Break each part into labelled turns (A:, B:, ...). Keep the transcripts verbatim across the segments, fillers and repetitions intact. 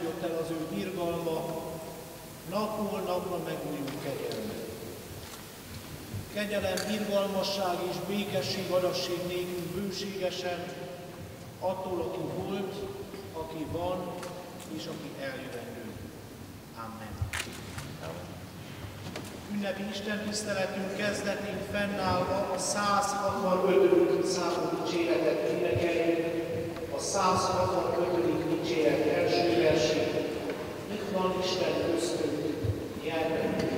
A: jött el az ő irgalma, napról napra megújul kegyelme. Kegyelem, irgalmasság és békesség adasség nékünk bőségesen, attól, aki volt, aki van, és aki eljövendő. Amen. Ünnepi istentiszteletünk kezdetén fennállva a száz hatvanötödik számú dicséretet énekeljük, a száz hatvanötödik dicséret első versét. Itt van Isten köztünk, gyermekünk.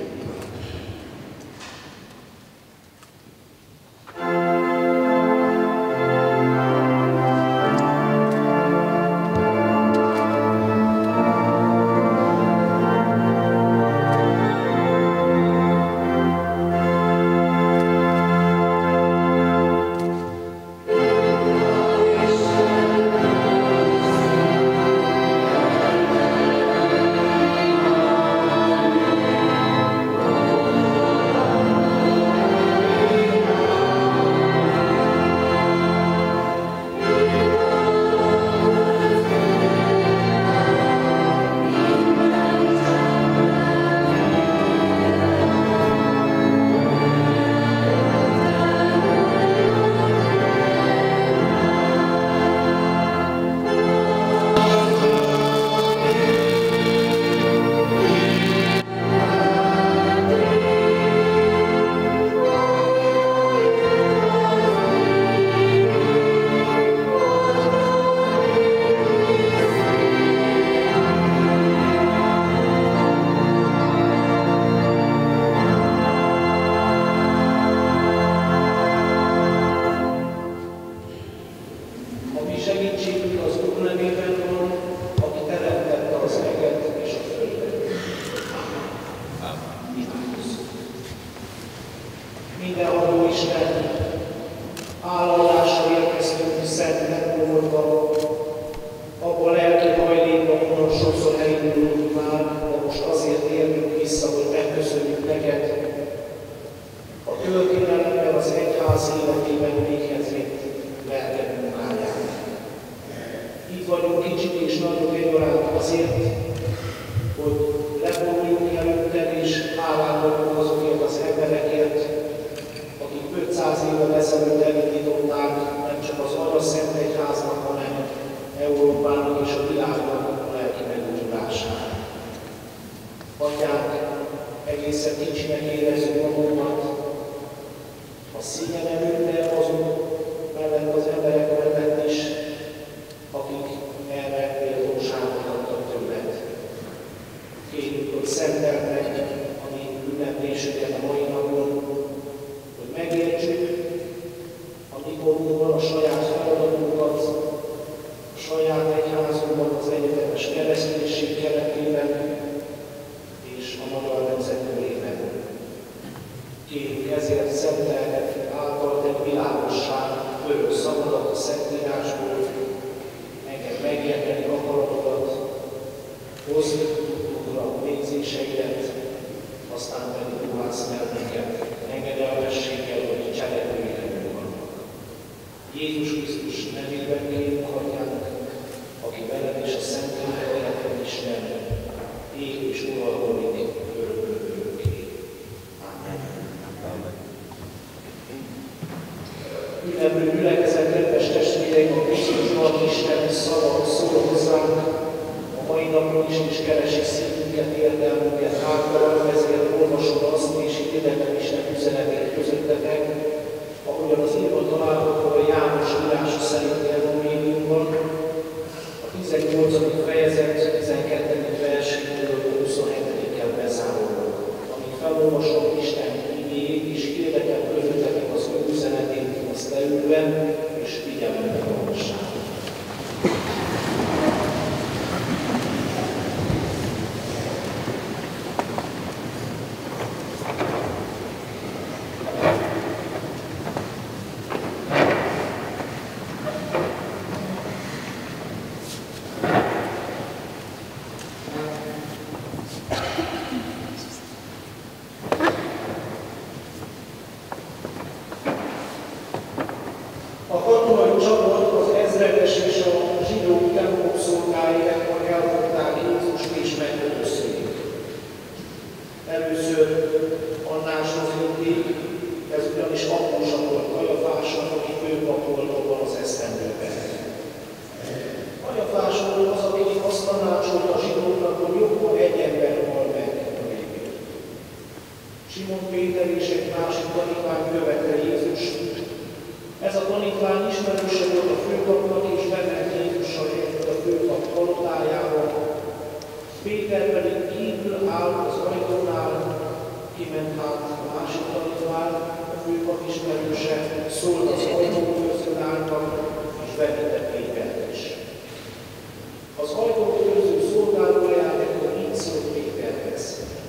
A: Simon Péter és egy másik tanítvány követte Jézust. Ez a tanítvány ismerőse volt a főpapnak, és bement Jézussal együtt a főpap palotájába. Péter pedig kívül állt az ajtónál, kiment hát a másik tanítvány, a főpap ismerőse, szólt az ajtóközön álltak, és bevitte Pétert is. Az ajtóköző szolgálójának így szólt Péterhez: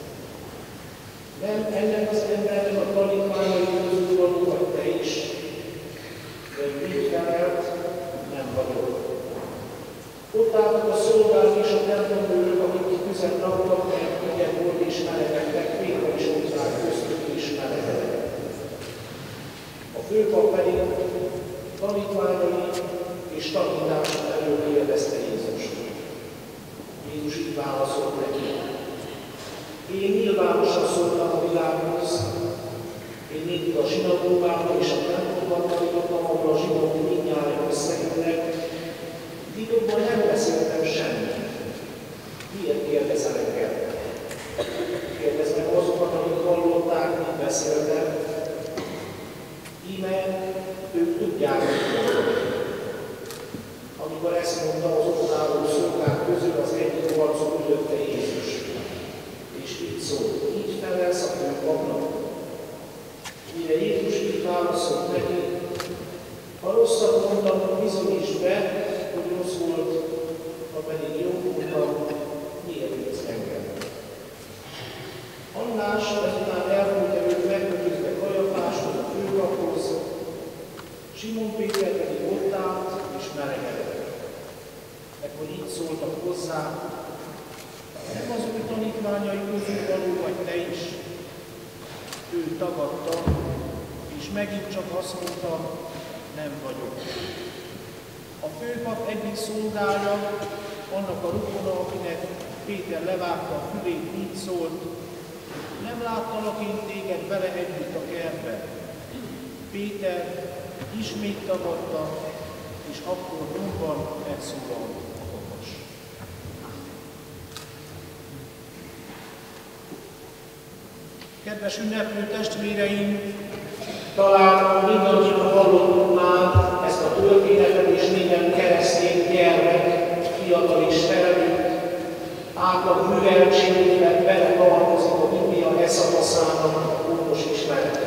A: nem ennek az embernek a tanítványai közül való vagy te is, de így felelt, nem vagyok. Ott álltak a szolgák és a templomőrök, akik tüzet raktak, mert ügyet volt és melegedtek, Péter is ott állt köztük és melegedett. A főpap pedig tanítványai és tanítások elől kérdezte Jézust. Jézus így válaszolt neki: én nyilvánosan szóltam a világhoz, én mindig a zsinagógában és a templomban tanítottam, ahol a zsidók mindnyájan összejönnek, titokban nem beszéltem semmit. Miért kérdezel engem? Kérdezd meg azokat, akik hallották, mit beszéltem. Íme ők tudják, mit mondom. Amikor ezt mondta, az ott álló szolgák közül az egyik arcot ütötte Jézus. És így szólt: így felelsz a főpapnak? Mire Jézus így válaszolt neki: ha rosszat mondtam, bizonyítsd be, hogy rossz volt, ha pedig jó mondtam, miért ütsz engem? Annás ezután elküldte őt megkötözve Kajafáshoz, a főpaphoz, Simon Péter pedig ott állt és melegedett. Ekkor így szóltak hozzá: nem az ő tanítványai közül való vagy te is? Ő tagadta, és megint csak azt mondta: nem vagyok. A főpap egyik szolgája, annak a rokona, akinek Péter levágta a fülét, így szólt: nem láttalak én téged vele együtt a kertbe. Péter ismét tagadta, és akkor nyomban megszólalt a kakas. Kedves ünneplő testvéreim, talán mindannyian hallottunk már ezt a történetet, és minden keresztény gyermek, fiatal és felnőtt átlag műveltségében beletartozik a Biblia e szakaszának a pontos ismeretet.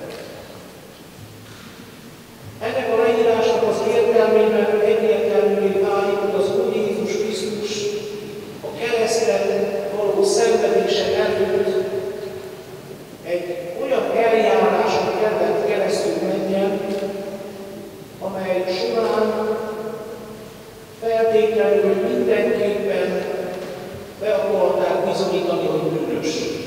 A: Ennek a leírásnak az értelmében egyértelművé válik, hogy az Úr Jézus Krisztus a kereszten való szenvedése előtt egy olyan eljáráson kellett keresztül menjen, amely során feltétlenül mindenképpen be akarták bizonyítani, hogy bűnös.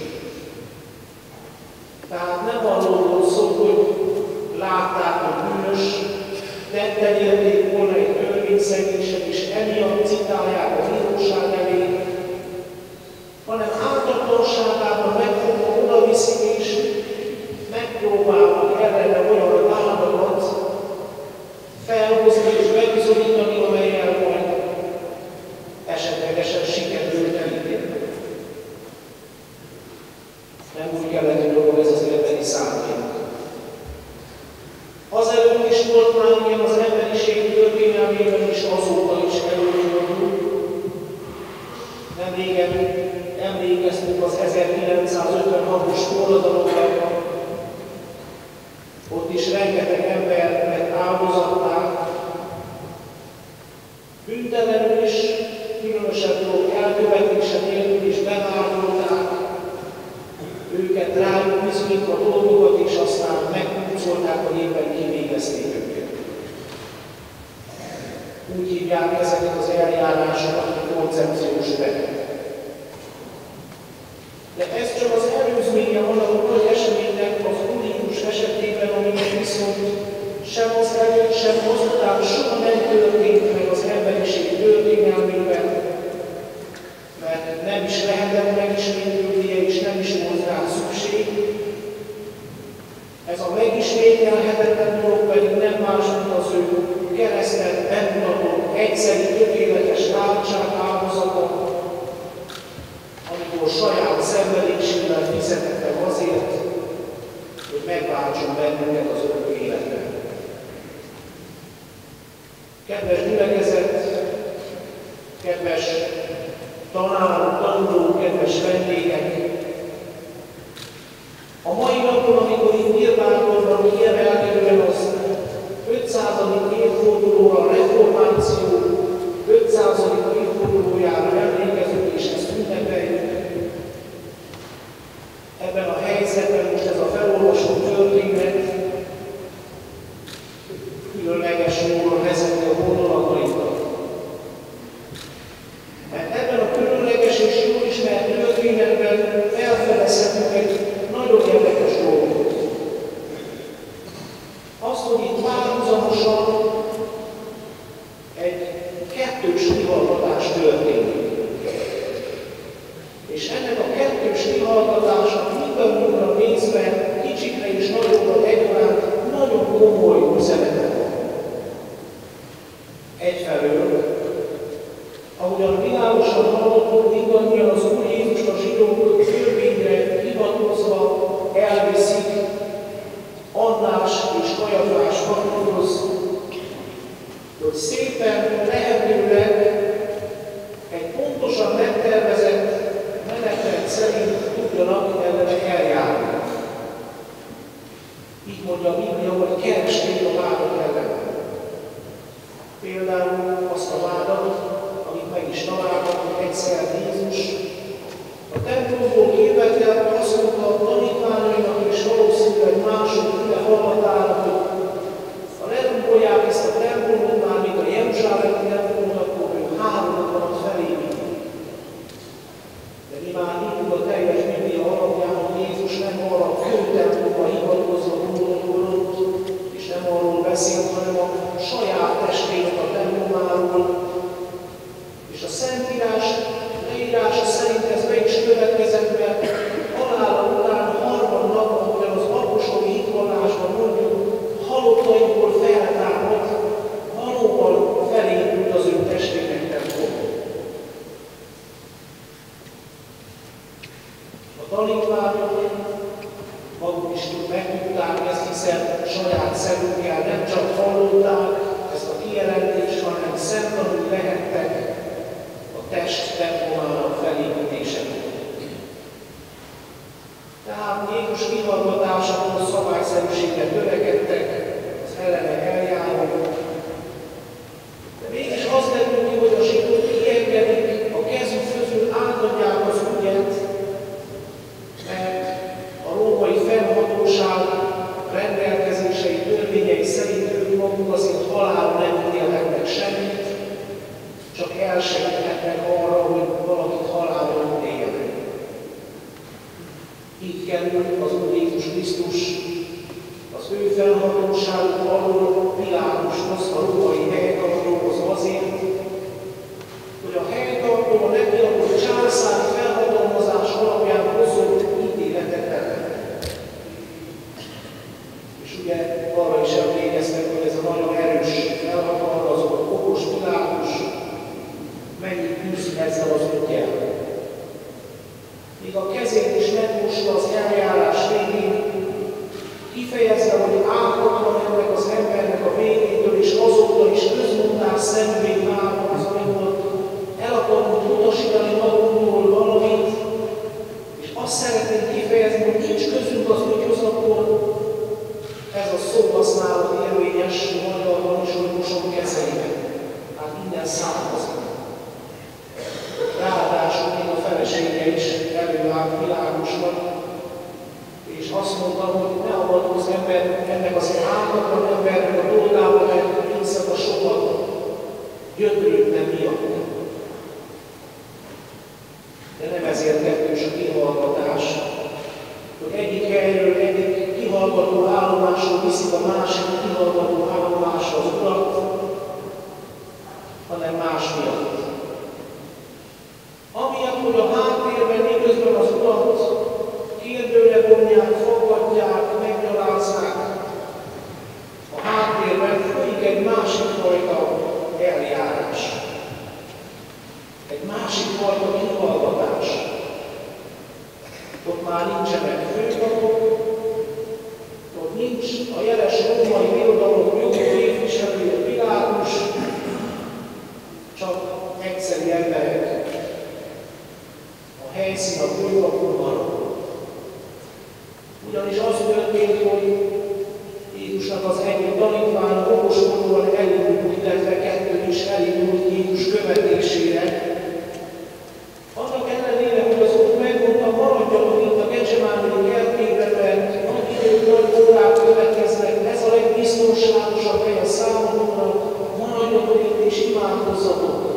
A: Tehát nem arról volt szó, hogy látták, hogy bűnös, tetten érték volna egy törvényszegésen, és emiatt citálják a bíróság elé, hanem ártatlanságában megfogva oda viszik, és megpróbálnak ellene olyan vádakat felhozni és bebizonyítani, amellyel majd esetlegesen sikerült elítélni. Nem úgy kellett dolog ez az emberi szándék. Azelőtt is volt már ilyen az emberiség történelmében is, azóta is előfordul. Nem régen emlékeztünk az ezerkilencszázötvenhatos forradalomra, ott is rengeteg embert áldozatták, bűntelenül is, különösebb dolgok elkövetése nélkül is bevádolták, őket rájuk bizonyítva dolgokat, és aztán megpucolták, hogy éppen kivégezték őket. Úgy hívják ezeket az eljárásokat, hogy koncepciós beteg. De ez csak az előzménye annak a nagy eseménynek az Úr Jézus esetében, aminek viszont sem az előtt, sem azután soha nem történt meg az emberiség történelmében, mert nem is lehetett megismételnie, és nem is volt rá szükség. Ez a megismételhetetlen dolog pedig nem más, mint az ő kereszten bemutatott egyszeri tökéletes váltság áldozata, amikor saját szenvedésével fizetett meg azért, hogy megváltson bennünket az örök életben. Kedves gyülekezet, kedves tanárok, tanulók, kedves vendégek! A mai napon, amikor itt nyilvánvalóan kiemelkedően az ötszázadik évfordulóra a reformáció ötszázadik évfordulójára emlékezünk, és ezt ünnepeljük. Ebben a helyzetben most ez a felolvasó történet különleges módon vezeti a gondolatainkat. Mert ebben a különleges és jól ismert történetben felfedezhetünk egy nagyon érdekes dolgot. Azt, hogy itt párhuzamosan egy kettős kihallgatás történik. És ennek a kettős kihallgatásnak mindannyiunkra nézve, kicsikre és nagyobbra egyaránt nagyon komoly üzenete van. Egyfelől, ahogyan világosan hallottuk, mindannyian az Úr Jézust a zsidók törvényre hivatkozva elviszik Annás és Kajafás papírhoz, hogy szépen, lehetőleg egy pontosan megtervezett menetrend szerint tudjanak ellene eljárni. Így mondja a Biblia, hogy keresték a vádat ellen. Például azt a vádat, amit meg is találtak, hogy egyszer Jézus a templomból képetelt, azt mondta a tanítványainak és valószínűleg mások ide hallgatára, hogy ha lerúgolják ezt a templomot, már még a jeruzsálemi templomot, akkor ő három nap alatt felé vitt. De mi már tudjuk a teljes Biblia alapján, hogy Jézus nem arra a kőtemplomba hivatkozva gondolkodott, és nem arról beszélt, hanem a saját testének a templomáról. És a Szentírás leírása szerint ez meg is következett, mert halála után harmadnap, ahogyan az apostoli hitvallásban mondjuk, halottaiból feltámadt, valóban felépült az ő testének templom. A tanítványok maguk is megtudták ezt, hiszen saját szemükkel nem csak hallották ezt a kijelentést, hanem szemtanúi lehettek a test templomának felépítésekor. Tehát Jézus kihallgatásakor szabályszerűségre törekedtek az ellene eljáró. De mégis azt derül ki, hogy a zsidók kiengedik, a kezük közül átadják az ügyet, mert a római fennhatóság rendelkezései, törvényei szerint ők maguk azért halálra nem ítélhetnek semmit, csak elsegíthetnek arra, hogy valakit halálra ítéljenek. Így kerül az Úr Jézus Krisztus az ő felhatóságuk alól Pilátushoz, a római helytartóhoz azért, hogy a helytartó a neki adott császári felhatalmazás alapján hozott ítéletet ellen. És ugye arra is emlékeztek, hogy ez a nagyon erős, felhatalmazott, okos Pilátus mennyit küzd ezzel az üggyel. Míg a kezét is megmosta az eljárás végén, kifejezve, hogy ártatlan ennek az embernek a végétől, és azóta is közmondás szemüvég vállal az, amikor el akarunk utasítani magunkról valamit, és azt szeretnénk kifejezni, hogy nincs közünk az ügyhöz, akkor ez a szóhasználat érvényes magyarban is, hogy mosom kezeimet. Hát minden származik. Ráadásul még a felesége is előállt Pilátusnak, és azt mondta, hogy ne avatkozz ember, ennek az ártatlan embernek a dolgába, mert hiszem a sokat gyötrődne miatt. De nem ezért kettős a kihallgatás, hogy egyik helyről, egyik kihallgató állomásról viszik a másik kihallgató állomásra az urat, hanem más miatt. Amiatt, hogy a háttérben miközben az urat kérdőre vonják, fogadják, meggyalázzák, a háttérben folyik egy másik fajta eljárás. Egy másik fajta kihallgatás. Ott már nincsenek főpapok, helyszín a főkapun van. Ugyanis az történt, hogy Jézusnak az egyik tanítványa okoskodóan elindult, illetve kettő is elindult Jézus követésére. Annak ellenére, hogy az Úr megmondta, maradjanak itt a Gecsemáni kertében, mert nagy idők, nagy órák következnek, ez a legbiztonságosabb hely a számotokra, maradjatok itt és imádkozzatok.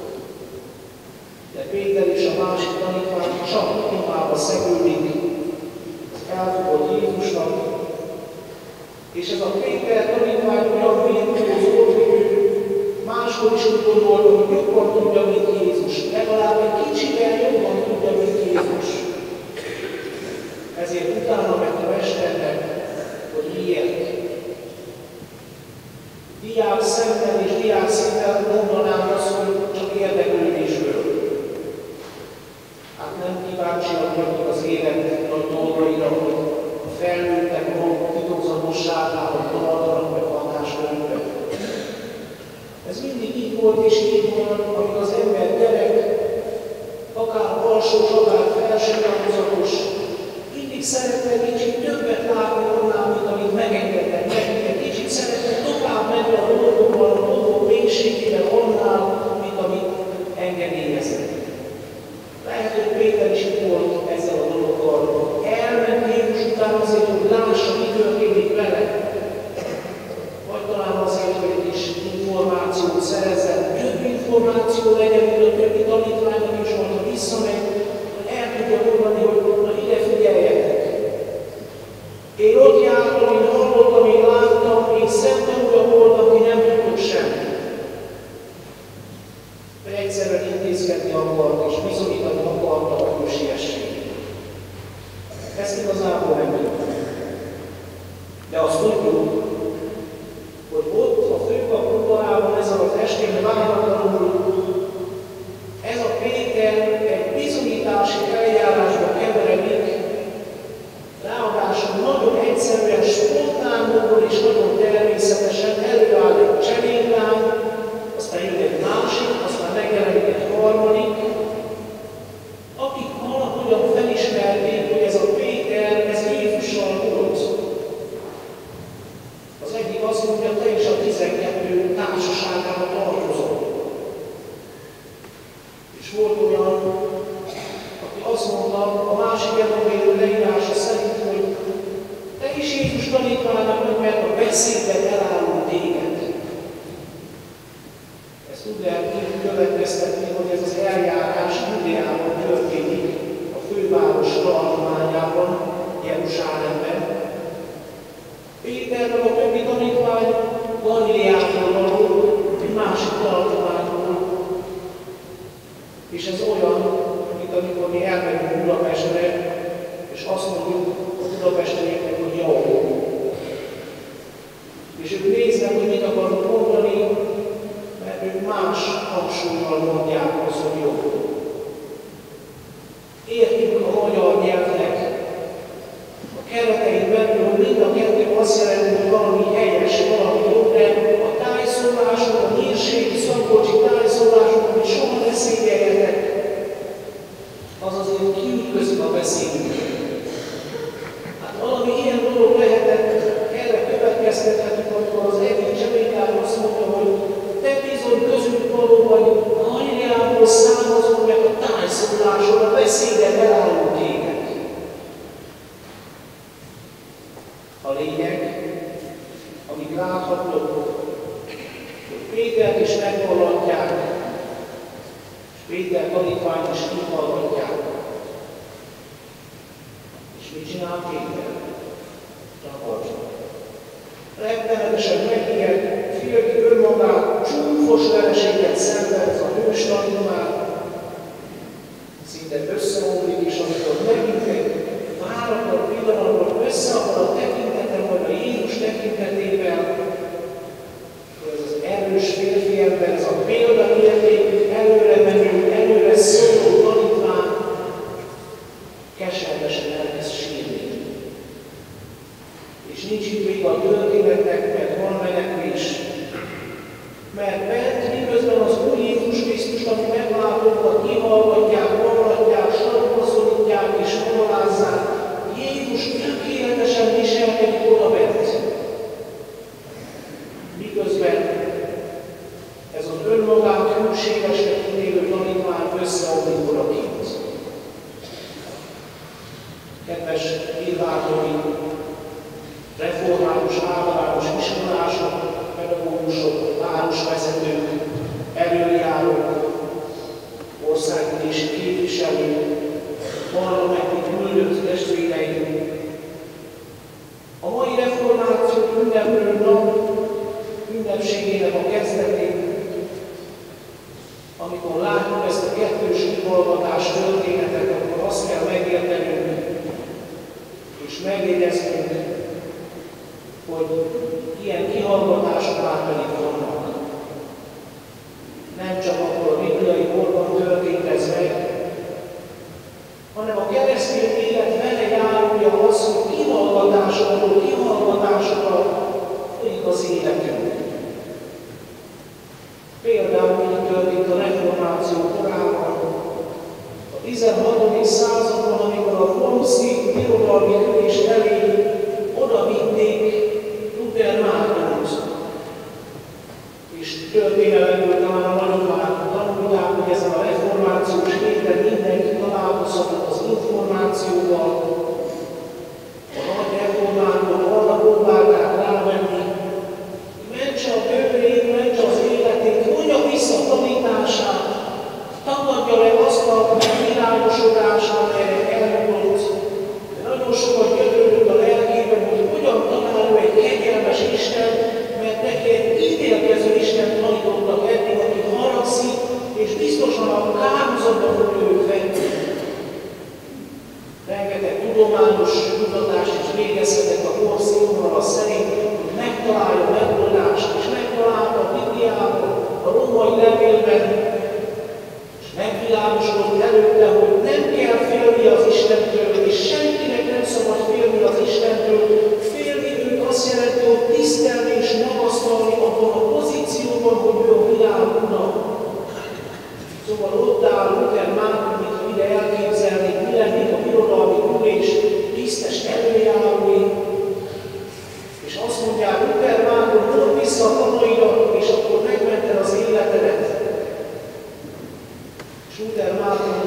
A: De Péter és a másik tanítvány csak imába szegődik, elfogott Jézusnak, és ez a Péter tanítvány olyan védőz volt, hogy ő máskor is úgy gondolta, hogy jobban tudja, mint Jézus. Legalább egy kicsivel jobban tudja, mint Jézus. Ezért utána ment a mesternek, hogy miért. Diák szemmel és diák szemmel mondanám azt, hogy csak érdeklődésből. Hát nem kíváncsiak vagyunk az élet nagy dolgaira, hogy a felnőttek maguk titokzatosságában tartanak meg hatáskörükbe. Ez mindig így volt és így van, amíg az ember gyerek, akár alsós, akár felső tagozatos, mindig szeretne kicsit többet látni annál, mint amit megengednek neki. Kicsit szeretne tovább menni a dolgokban, a dolgok mélységében annál, mint amit engedélyeznek. Lehet, hogy Péter is itt volt ezzel a dologgal. Elment Jézus után azért, hogy lássa, mi történik vele. Vagy talán azért, hogy egy kis információt szerezzen. Több információ legyen, mint a többi tanítványnak is, majd ha visszamegy, el tudja mondani, hogy na ide figyeljetek. Én ott jártam, én hallottam, én láttam, én szemtanúja voltam, én nem tudok semmit. Hogy egyszerűen intézkedni akart, és bizonyítani akarta a hősiességet. Ezt igazából nem tudjuk. De azt tudjuk, hogy ott a főkapu udvarában ezen az estén váratlanul ez a Péter egy bizonyítási eljárásba keveredik, ráadásul nagyon egyszerűen, spontán módon és nagyon természetesen előáll egy cserénylány, aztán jön egy másik, aztán megjelenik egy harmadik, akik valahogyan felismerték, hogy ez a Péter, ez Jézussal volt. Az egyik azt mondja, te is a tizenkettő társaságába tartozol. És volt olyan, aki azt mondta, a másik evangélium leírása szerint, hogy te is Jézus tanítványnak vagy, mert a beszédben elárul téged. Ezt úgy lehet következtetni, hogy ez az eljárás Júdeában történik, a főváros tartományában, Jeruzsálemben. Péter meg a többi tanítvány Galileából való, egy másik tartományból. És ez olyan, mint amikor mi elmegyünk Budapestre, és azt mondjuk a budapestieknek, hogy jó. És ők néznek, hogy mit akarnak mondani, mert ők más hangsúlyval mondják azt, hogy jó. Értjük a magyar nyelvnek a keretein belül, hogy mind a kettő azt jelenti, hogy valami helyes, valami jó, de a tájszólások, a nyírségi, szakolcsi tájszólások, amit soha ne szégyeljetek, az azért kiütközik a beszédünket. Hát valami ilyen dolog lehetett, erre következtethetünk, amikor az egyik csemékány azt mondta, hogy te bizony közül való vagy, Galileából származol, meg a tájszólásod, a beszédet elálló téged. A lényeg, amit láthatok, hogy Pétert is megvallatják, és Péter tanítványt is kihallgatják. És mit csinál Péter? Takarcsol. Rettenetesen megijed, félti önmagát, csúfos vereséget szenved ez a hős tanítvány. Szinte összeomlik, és amikor megint egy váratlan pillanatban össze akar a tekintetem, vagy a Jézus tekintetével, akkor ez az erős férfi ember, ez a példaértékű, előre menő, előre szóló tanítvány keservesen elkezd sírni. És nincs itt még a történetnek, mert van menekvés. Mert bent, miközben az Úr Jézus Krisztust, amit meglátogat, kihallgatják, vallatják, sarokba Kedves hírlátói, református, általános iskolások, pedagógusok, városvezetők, előjárók, országgyűlési képviselők, parlamenti küldött testvéreink. A mai reformáció ünneplő nap ünnepségének a kezdetén, amikor látjuk ezt a kettős kihallgatás történetet, akkor azt kell megértenünk és megjegyeznünk, hogy ilyen kihallgatások már pedig vannak. Nem csak akkor a bibliai korban történt ez meg, hanem a keresztény élet vele járója az, hogy kihallgatásokról, kihallgatásokra folyik az életünk. Például így történt a reformáció korában, a tizenhatodik században, amikor a Wormsi birodalmi ülés elé oda vitték Luther Mártonot. És történelemből talán a nagyobbák tanulták, hogy ezen a reformációs héten mindenki találkozhatott az információval. A nagy reformátor arra próbálták rávenni, hogy mentse a bőrét, mentse az életét, mondja vissza a tanítását, tagadja le azt a megvilágosodást, amelyre eljutott. De nagyon sokat gyötrődött a lelkében, hogy hogyan találja egy kegyelmes Isten, mert neki egy ítélkező Isten tanítottak eddig, aki haragszik, és biztosan a kárhozatba fog őt venni. Rengeteg tudományos kutatást is végezhetek a kor színvonala szerint, hogy megtalálja a megoldást, és megtalálta a Bibliában, a római levélben, és megvilágosodott előtte, hogy nem kell félni az Istentől, és senkinek nem szabad félni az Istentől. Félni őt azt jelenti, hogy tisztelni és magasztalni abban a pozícióban, hogy ő a világ ura. Szóval ott áll Luther Márton, mintha ide elképzelnék, mi lennék a birodalmi ülés tisztes előjárói, és azt mondják, Luther Márton, mondd vissza a tanaidat, és akkor megmented az életedet. És Luther Márton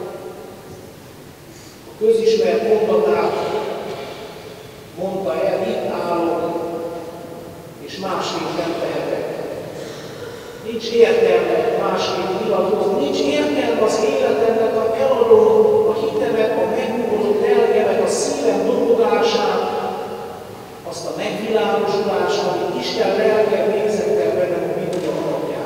A: a közismert mondatát mondta el, itt állok, és másképp nem tehetek. Nincs értelme másképp nyilatkozni, nincs értelme az életemnek, ha eladom a hitemet, a megnyugodott lelkemet, a szívem dobogását, azt a megvilágosodást, amit Isten lelke végzett el bennem a Biblia alapján.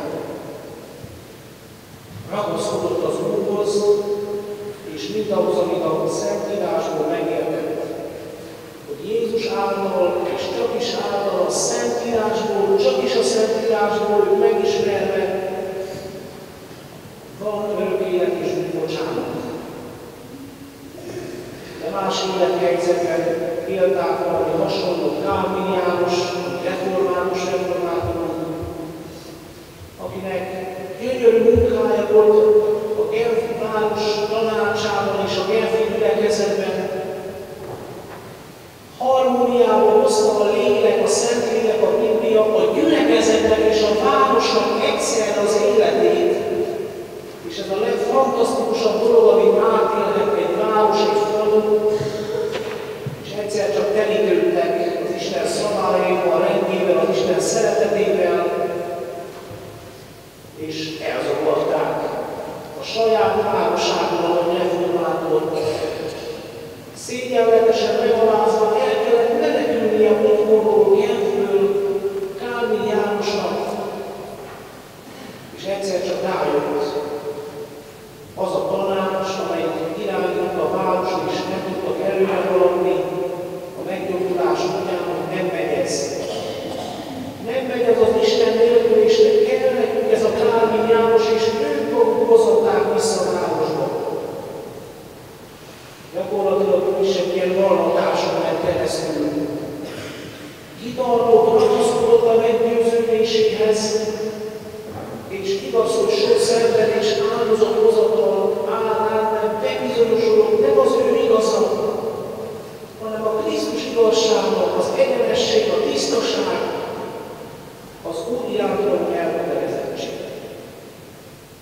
A: Ragaszkodott az Úrhoz, és mindahhoz, amit a Szentírásból megértett, hogy Jézus által, és csak is által a Szentírásból, csak is a Szentírásból őt megismerve, van örök élet és bocsánat. De más élethelyzetben élták valami hasonló Kálvin János, református reformátorunk, akinek gyönyörű munkája volt a Genfi város tanácsában és a Genfi gyülekezetben. Harmóniában hozta a lélek, a Szentlélek, a Biblia, a gyülekezetnek és a városnak egyszerre az életét. És ez a legfantasztikusabb dolog, amit átélhet egy város, egy falu, és egyszer csak telítődtek az Isten szabályaival, a rendjével, az Isten szeretetével, és elzavarták a saját városában a reformátor. Szégyenletesen megalázva el kellett menekülnie otthonról, Genfből, Kálvin Jánosnak, és egyszer csak rájött az a tanács, amelyik irányította a városra, és nem tudtak előre haladni a meggyógyulás után, hogy nem megy ez. Nem megy ez az Isten nélkül, és kell nekünk ez a Kálvin János, és ők maguk hozották vissza a városba. Gyakorlatilag is egy ilyen vallomáson ment keresztül. Kitartott, ragaszkodott a meggyőződéséhez, és igaz, hogy sok szenvedés áldozathozatal árán nem bebizonyosodott, nem az ő igaza, hanem a Krisztus igazsága, az egyenesség, a tisztaság, az Úr irántra elkötelezettség.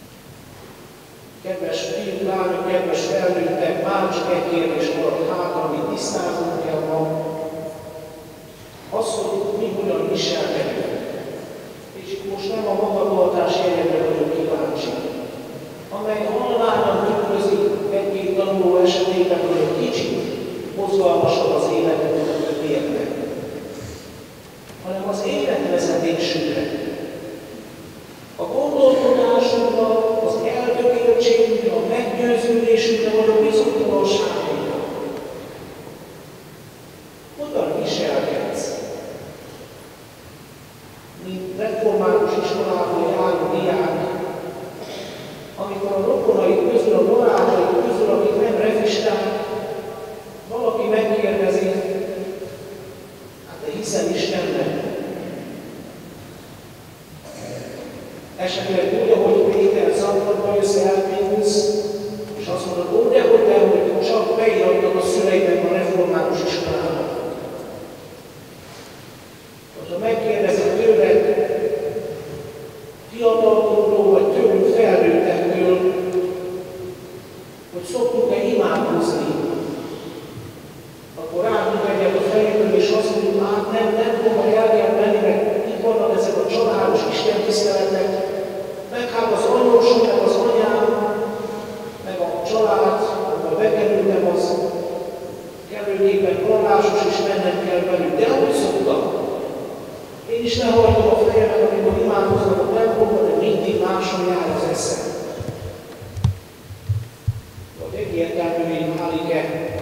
A: Kedves fiúk, lányok, kedves felnőttek, már csak egy kérdés maradt hátra, tisztáznunk kell ma, az, hogy mi hogyan viselkedünk. És itt most nem a magatartás jegyekre vagyok kíváncsi, amely halványan tükrözik egy-két tanuló esetében, hogy egy kicsit mozgalmasabb az életünk a többieknek, hanem az életvezetésünkre, a gondolkodásunkra, az eltökéltségünkre, a meggyőződésünkre, vagy a bizonytalanságunkra. Hogyan viselkedsz? Mint református iskolában járó diák, amikor a rokonaid közül, a barátaid közül, akik nem refisták, valaki megkérdezi, hát te hiszel Istennek? Esetleg úgy, ahogy Péter zavarba jössz, elpénz, és azt mondod, ó, dehogy, dehogy, csak beirattak a szüleimnek a református iskolába. Ha megkérdezem tőled, fiatalokról vagy tőlünk felnőttektől, hogy szoktuk-e imádkozni, akkor ráadunk egyet a fejéből, és azt mondjuk, hát nem, nem fogom el kell menni, mert itt vannak ezek a családos istentiszteletek, meg hát az anyósom, meg az anyám, meg a család, amikor bekerültem, az kellőképpen vallásos, és mennem kell velük. De ahogy szoktam, én is lehajtom a fejemet, amikor imádkoznak a templomban, de mindig máson jár az eszem. Vagy egyértelműen válik-e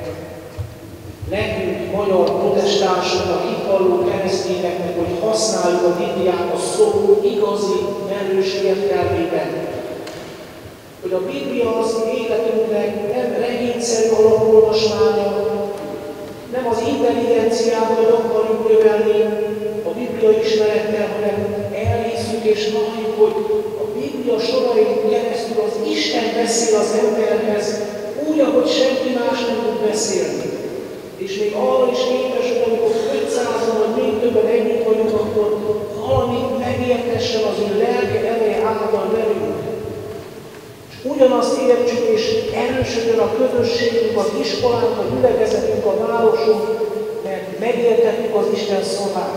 A: nekünk, magyar protestánsoknak, hitvalló keresztényeknek, hogy használjuk a Bibliát a szó igazi, velős értelmében. Hogy a Biblia az életünknek nem regényszerű alapolvasmánya, nem az intelligenciával akarjuk növelni a Biblia ismerettel, hanem elhisszük és valljuk, hogy a Biblia sorain keresztül az Isten beszél az emberhez, úgy, ahogy senki más nem tud beszélni. És még arra is képes, hogy amikor ötszázan vagy még többen együtt vagyunk, akkor valamit megértessen az ő lelke ereje által velünk. És ugyanazt értsük, és erősödjön a közösségünk, az iskolánk, a gyülekezetünk, a városunk, mert megértettük az Isten szavát.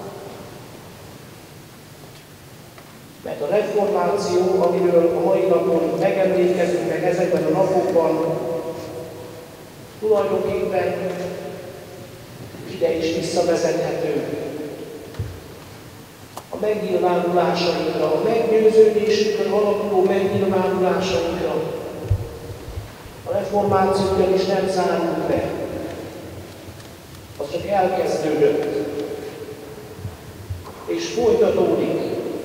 A: Mert a reformáció, amiről a mai napon megemlékezünk meg ezekben a napokban, tulajdonképpen ide is visszavezethető. A megnyilvánulásainkra, a meggyőződésünkön alapuló megnyilvánulásainkra. A reformációval is nem zárult be. Az csak elkezdődött. És folytatódik.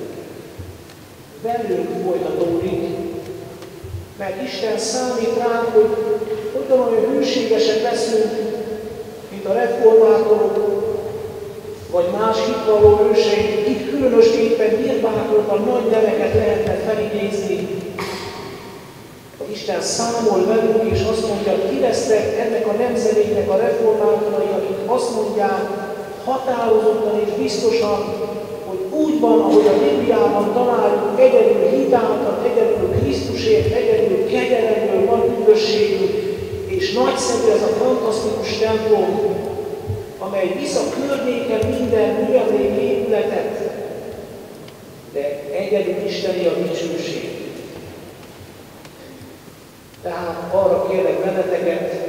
A: Velünk folytatódik, mert Isten számít ránk, hogy hogyan olyan hűségesek leszünk, mint a reformátorok, vagy más hitvalló őseink, itt különösképpen nyilvánvalóan nagy neveket lehetne felidézni. Hogy Isten számol velünk, és azt mondja, ki lesznek ennek a nemzedéknek a reformátorai, akik azt mondják határozottan és biztosan, hogy úgy van, ahogy a Bibliában találjuk, egyedül hitáltal, egyedül Krisztusért, egyedül kegyelemből van üdvösségünk, és nagyszerű ez a fantasztikus templom, amely visz a környéken minden műemlék épületet, de egyedül Isteni a dicsőség. Tehát arra kérlek benneteket,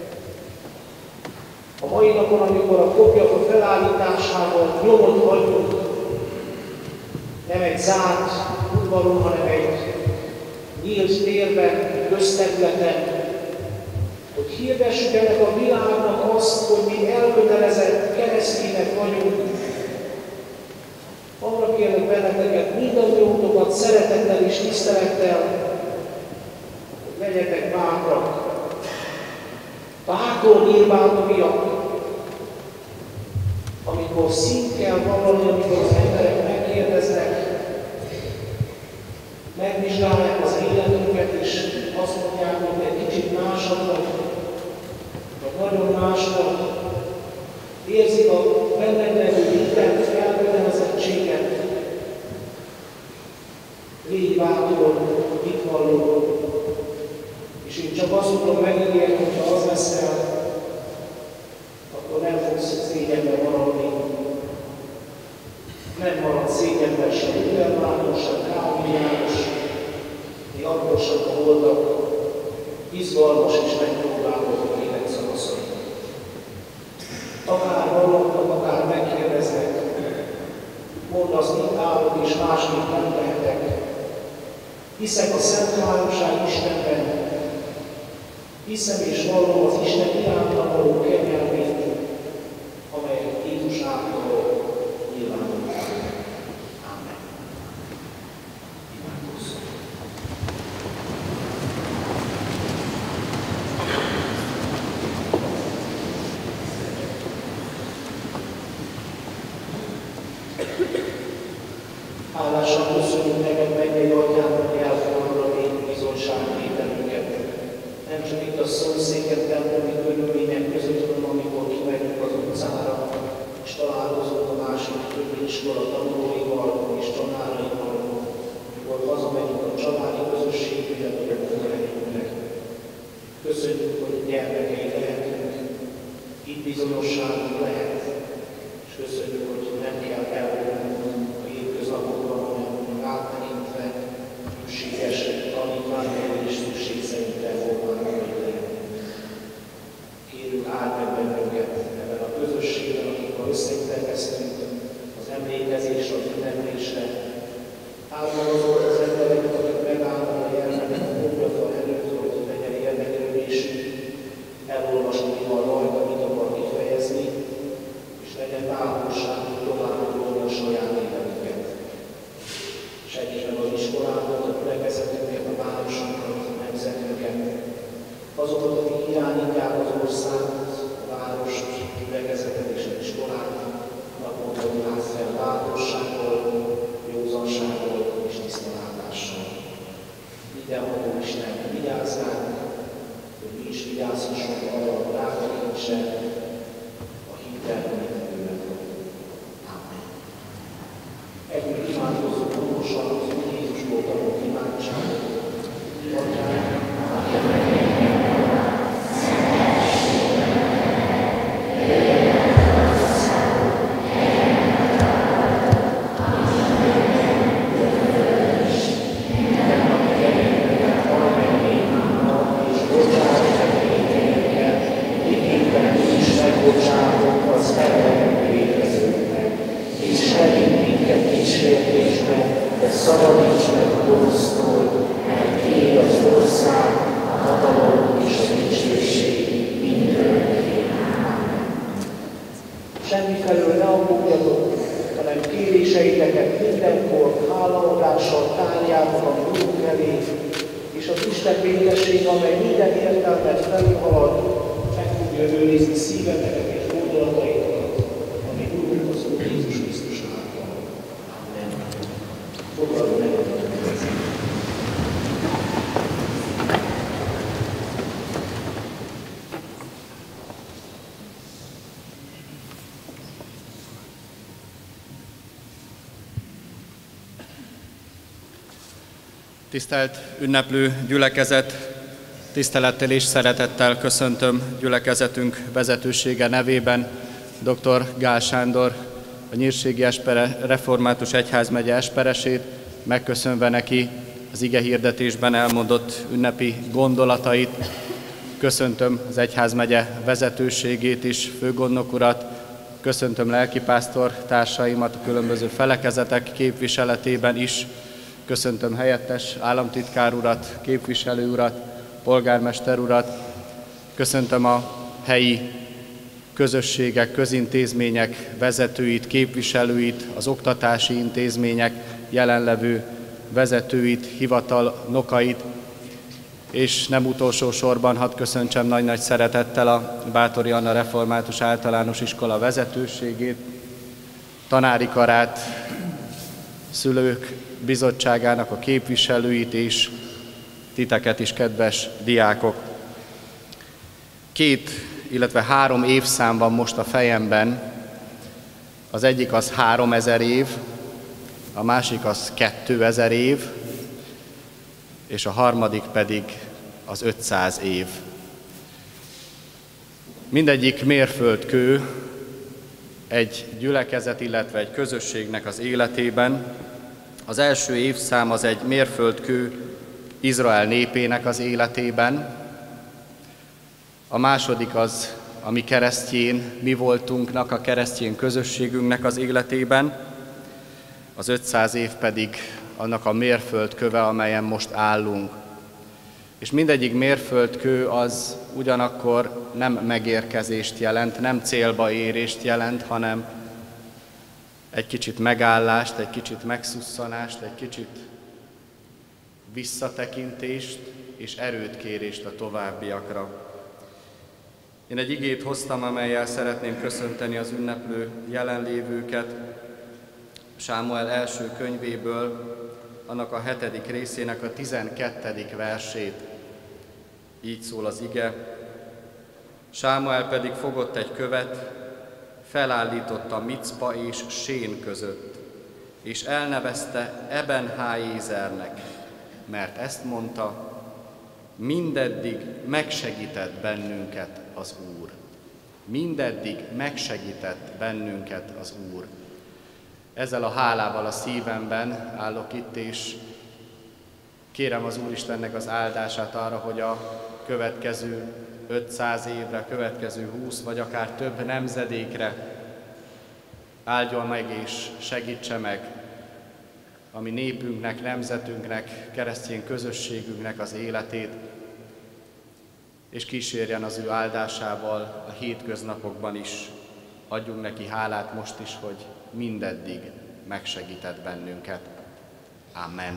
A: a mai napon, amikor a kopjak felállításával nyomot hagyunk, nem egy zárt udvaron, hanem egy nyílt térben, közterületen, hogy hirdessük ennek a világnak azt, hogy mi elkötelezett keresztények vagyunk. Arra kérlek benneteket, mindannyiótokat szeretettel és tisztelettel, hogy legyetek bátrak. Bátor nyilvánvalóak, amikor szint kell vallani, amikor az emberek megkérdeznek, megvizsgálják az életünket, és azt mondják, hogy egy kicsit másabb vagy, vagy nagyon másabb, érzik a benned levő hitet, elkötelezettséget, légy bátor, mit vallunk. És én csak azt tudom megígérni, hogyha az leszel, is megpróbálod a élet szakaszait. Akár hallottak, akár megkérdeznek, mondd azt, itt állok és másképp nem lehetek. Hiszek a Szent Háromság Istenben, hiszem és vallom az Isten iránta való kegyelmét, amelyet Jézus által nyilvánul. Amen. Imádkozzunk. Hálásan köszönjük neked, mennyei Atyám, hogy elfogadod a lény bizonyságtételünket. Nem csak itt a szomszédek templomi körülmények között, hanem amikor kimegyünk az utcára, és találkozunk a másik többi iskola tanulóival és tanáraival, amikor hazamegyünk a családi közösségbe, vagy a munkahelyünkre. Köszönjük, hogy gyermekei lehetünk, itt bizonyosságunk lehet, és köszönjük, hogy nem kell elvonnunk a hétköznapokban, hanem áttekintve szükséges tanítványokra és szükség szerint reformálni, hogy lehetünk. Kérünk, áld meg bennünket ebben a közösségben, akikkel összeütköztünk az emlékezésre, az ünneplésre. Áld meg azokat az embereket, akik megállnak a jelmenek a homlokon előtt, hogy legyen érdeklődésük, elolvasni, mi van rajta, mit akar kifejezni, és legyen bátorság, hogy tovább gondolni a saját életünket. Segíts meg az iskolákat, a gyülekezetünket, a városunkat, a nemzetünket, azokat, akik irányítják az országot, a várost, a gyülekezetet és az iskolát, naponta látsz fel bátorsággal, józansággal és tisztalátással. Mindenható Isten, vigyázz ránk, hogy mi is vigyázhassunk arra a drága kincsre, a hittel, amit tőled van. Amen. Együtt imádkozzunk hangosan az Úr Jézusból tanult imádságot. Atyánk, aki a szabadíts meg a gonosztól, mert tiéd az ország, a hatalom és a dicsőség mindörökké. Semmi felől ne aggódjatok, hanem kéréseiteket mindenkor hálaadással tárjátok a Úrunk elé, és az Isten békesség, amely minden értelmet felhalad, meg fogja őrizni szíveteket és gondolataitokat, ami Úrunk az Úr Jézus Krisztus által. Amen. Fogadj meg a
B: Tisztelt ünneplő gyülekezet, tisztelettel és szeretettel köszöntöm gyülekezetünk vezetősége nevében dr. Gál Sándor, a Nyírségi Espere Református Egyházmegye esperesét, megköszönve neki az igehirdetésben elmondott ünnepi gondolatait. Köszöntöm az egyházmegye vezetőségét is, főgondnok urat, köszöntöm lelkipásztor társaimat a különböző felekezetek képviseletében is, köszöntöm helyettes államtitkár urat, képviselő urat, polgármester urat, köszöntöm a helyi közösségek, közintézmények vezetőit, képviselőit, az oktatási intézmények jelenlevő vezetőit, hivatalnokait, és nem utolsó sorban hadd köszöntsem nagy-nagy szeretettel a Báthori Anna Református Általános Iskola vezetőségét, tanári karát, szülők bizottságának a képviselőit és titeket is, kedves diákok. Két, illetve három évszám van most a fejemben. Az egyik az háromezer év, a másik az kétezer év, és a harmadik pedig az ötszáz év. Mindegyik mérföldkő egy gyülekezet, illetve egy közösségnek az életében. Az első évszám az egy mérföldkő Izrael népének az életében, A második az, ami keresztjén mi voltunknak, a keresztjén közösségünknek az életében, az ötszáz év pedig annak a mérföldköve, amelyen most állunk. És mindegyik mérföldkő az ugyanakkor nem megérkezést jelent, nem célba érést jelent, hanem egy kicsit megállást, egy kicsit megszusszanást, egy kicsit visszatekintést és erőtkérést a továbbiakra. Én egy igét hoztam, amellyel szeretném köszönteni az ünneplő jelenlévőket, Sámuel első könyvéből, annak a hetedik részének a tizenkettedik versét. Így szól az ige. Sámuel pedig fogott egy követ, felállította Micpa és Sén között, és elnevezte Eben-hájézernek, mert ezt mondta, mindeddig megsegített bennünket az Úr. Mindeddig megsegített bennünket az Úr. Ezzel a hálával a szívemben állok itt, és kérem az Úristennek az áldását arra, hogy a következő ötszáz évre, a következő húsz vagy akár több nemzedékre áldjon meg és segítse meg a mi népünknek, nemzetünknek, keresztény közösségünknek az életét, és kísérjen az ő áldásával a hétköznapokban is. Adjunk neki hálát most is, hogy mindeddig megsegített bennünket. Amen.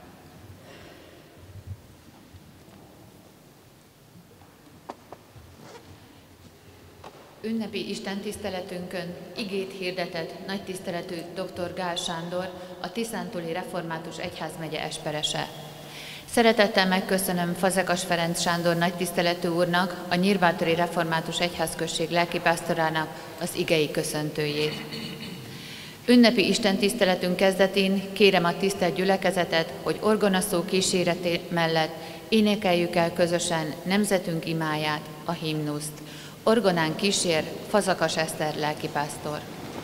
C: Ünnepi istentiszteletünkön igét hirdetett nagytiszteletű dr. Gál Sándor, a Tiszántúli Református Egyházmegye esperese. Szeretettel megköszönöm Fazekas Ferenc Sándor nagytiszteletű úrnak, a Nyírbátori Református Egyházközség lelkipásztorának az igei köszöntőjét. Ünnepi istentiszteletünk kezdetén kérem a tisztelt gyülekezetet, hogy orgonaszó kíséreté mellett énekeljük el közösen nemzetünk imáját, a himnuszt. Orgonán kísér Fazekas Eszter lelkipásztor.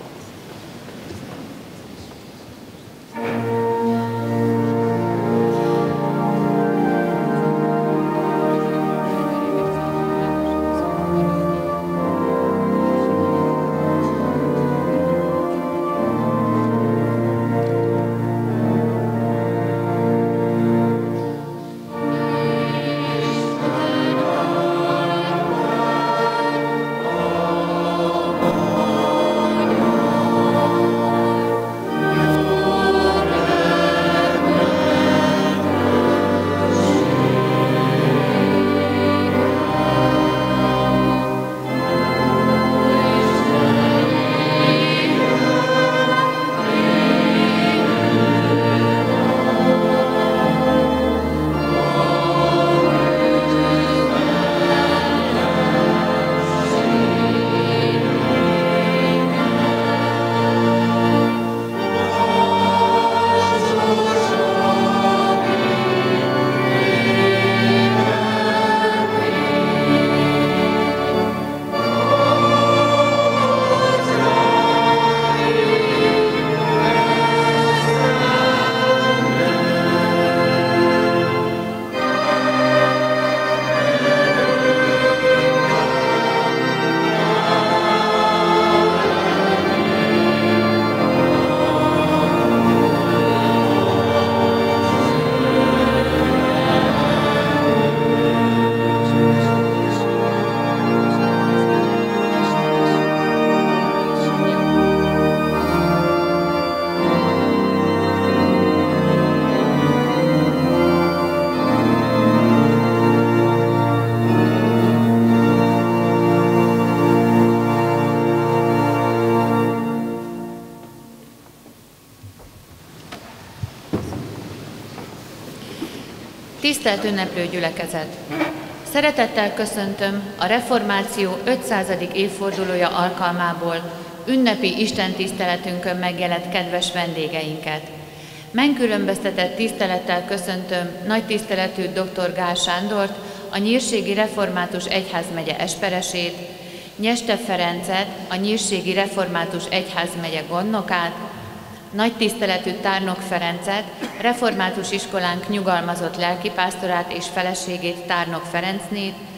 C: Tisztelt ünneplő gyülekezet! Szeretettel köszöntöm a reformáció ötszázadik évfordulója alkalmából ünnepi istentiszteletünkön megjelent kedves vendégeinket. Megkülönböztetett tisztelettel köszöntöm nagy tiszteletű dr. Gál Sándort, a Nyírségi Református Egyházmegye esperesét, Nyeste Ferencet, a Nyírségi Református Egyházmegye gondnokát, nagy tiszteletű Tárnok Ferencet, református iskolánk nyugalmazott lelkipásztorát és feleségét, Tárnok Ferencnét,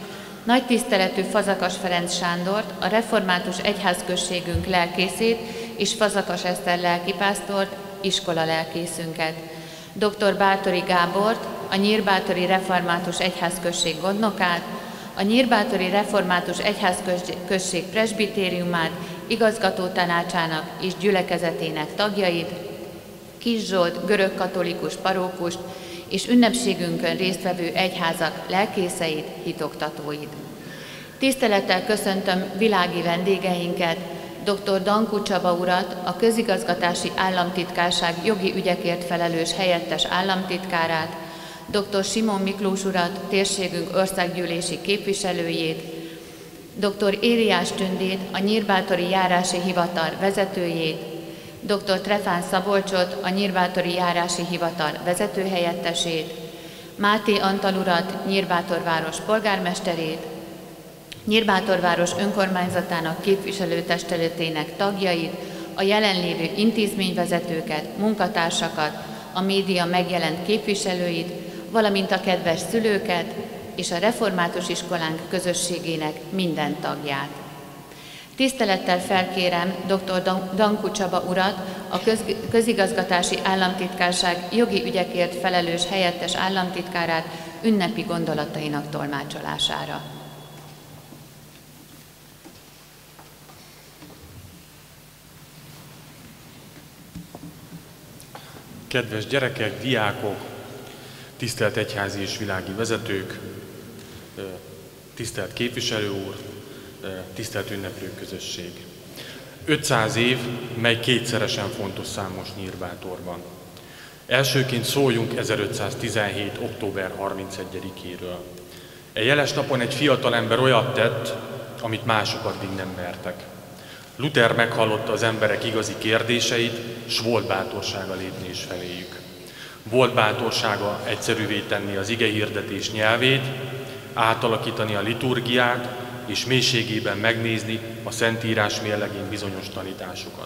C: Nagy tiszteletű Fazekas Ferenc Sándort, a református egyházközségünk lelkészét és Fazekas Eszter lelkipásztort, iskola lelkészünket. dr. Bátori Gábort, a Nyírbátori Református Egyházközség gondnokát, a Nyírbátori Református Egyházközség presbitériumát, igazgató tanácsának és gyülekezetének tagjait, Kis Zsolt görögkatolikus parókust és ünnepségünkön résztvevő egyházak lelkészeit, hitoktatóit. Tisztelettel köszöntöm világi vendégeinket, dr. Dankó Csaba urat, a Közigazgatási Államtitkárság jogi ügyekért felelős helyettes államtitkárát, dr. Simon Miklós urat, térségünk országgyűlési képviselőjét, dr. Éliás Tündét, a Nyírbátori Járási Hivatal vezetőjét, dr. Trefán Szabolcsot, a Nyírbátori Járási Hivatal vezetőhelyettesét, Máté Antal urat, Nyírbátorváros polgármesterét, Nyírbátorváros önkormányzatának képviselőtestületének tagjait, a jelenlévő intézményvezetőket, munkatársakat, a média megjelent képviselőit, valamint a kedves szülőket és a református iskolánk közösségének minden tagját. Tisztelettel felkérem dr. Dankó Csaba urat, a Közigazgatási Államtitkárság jogi ügyekért felelős helyettes államtitkárát ünnepi gondolatainak tolmácsolására.
D: Kedves gyerekek, diákok, tisztelt egyházi és világi vezetők, tisztelt képviselő úr, tisztelt ünneplő közösség. ötszáz év, mely kétszeresen fontos számos Nyírbátorban. Elsőként szóljunk ezerötszáztizenhét. október harmincegyedikéről. E jeles napon egy fiatal ember olyat tett, amit mások addig nem mertek. Luther meghallotta az emberek igazi kérdéseit, s volt bátorsága lépni is feléjük. Volt bátorsága egyszerűvé tenni az igehirdetés nyelvét, átalakítani a liturgiát, és mélységében megnézni a Szentírás mérlegén bizonyos tanításokat.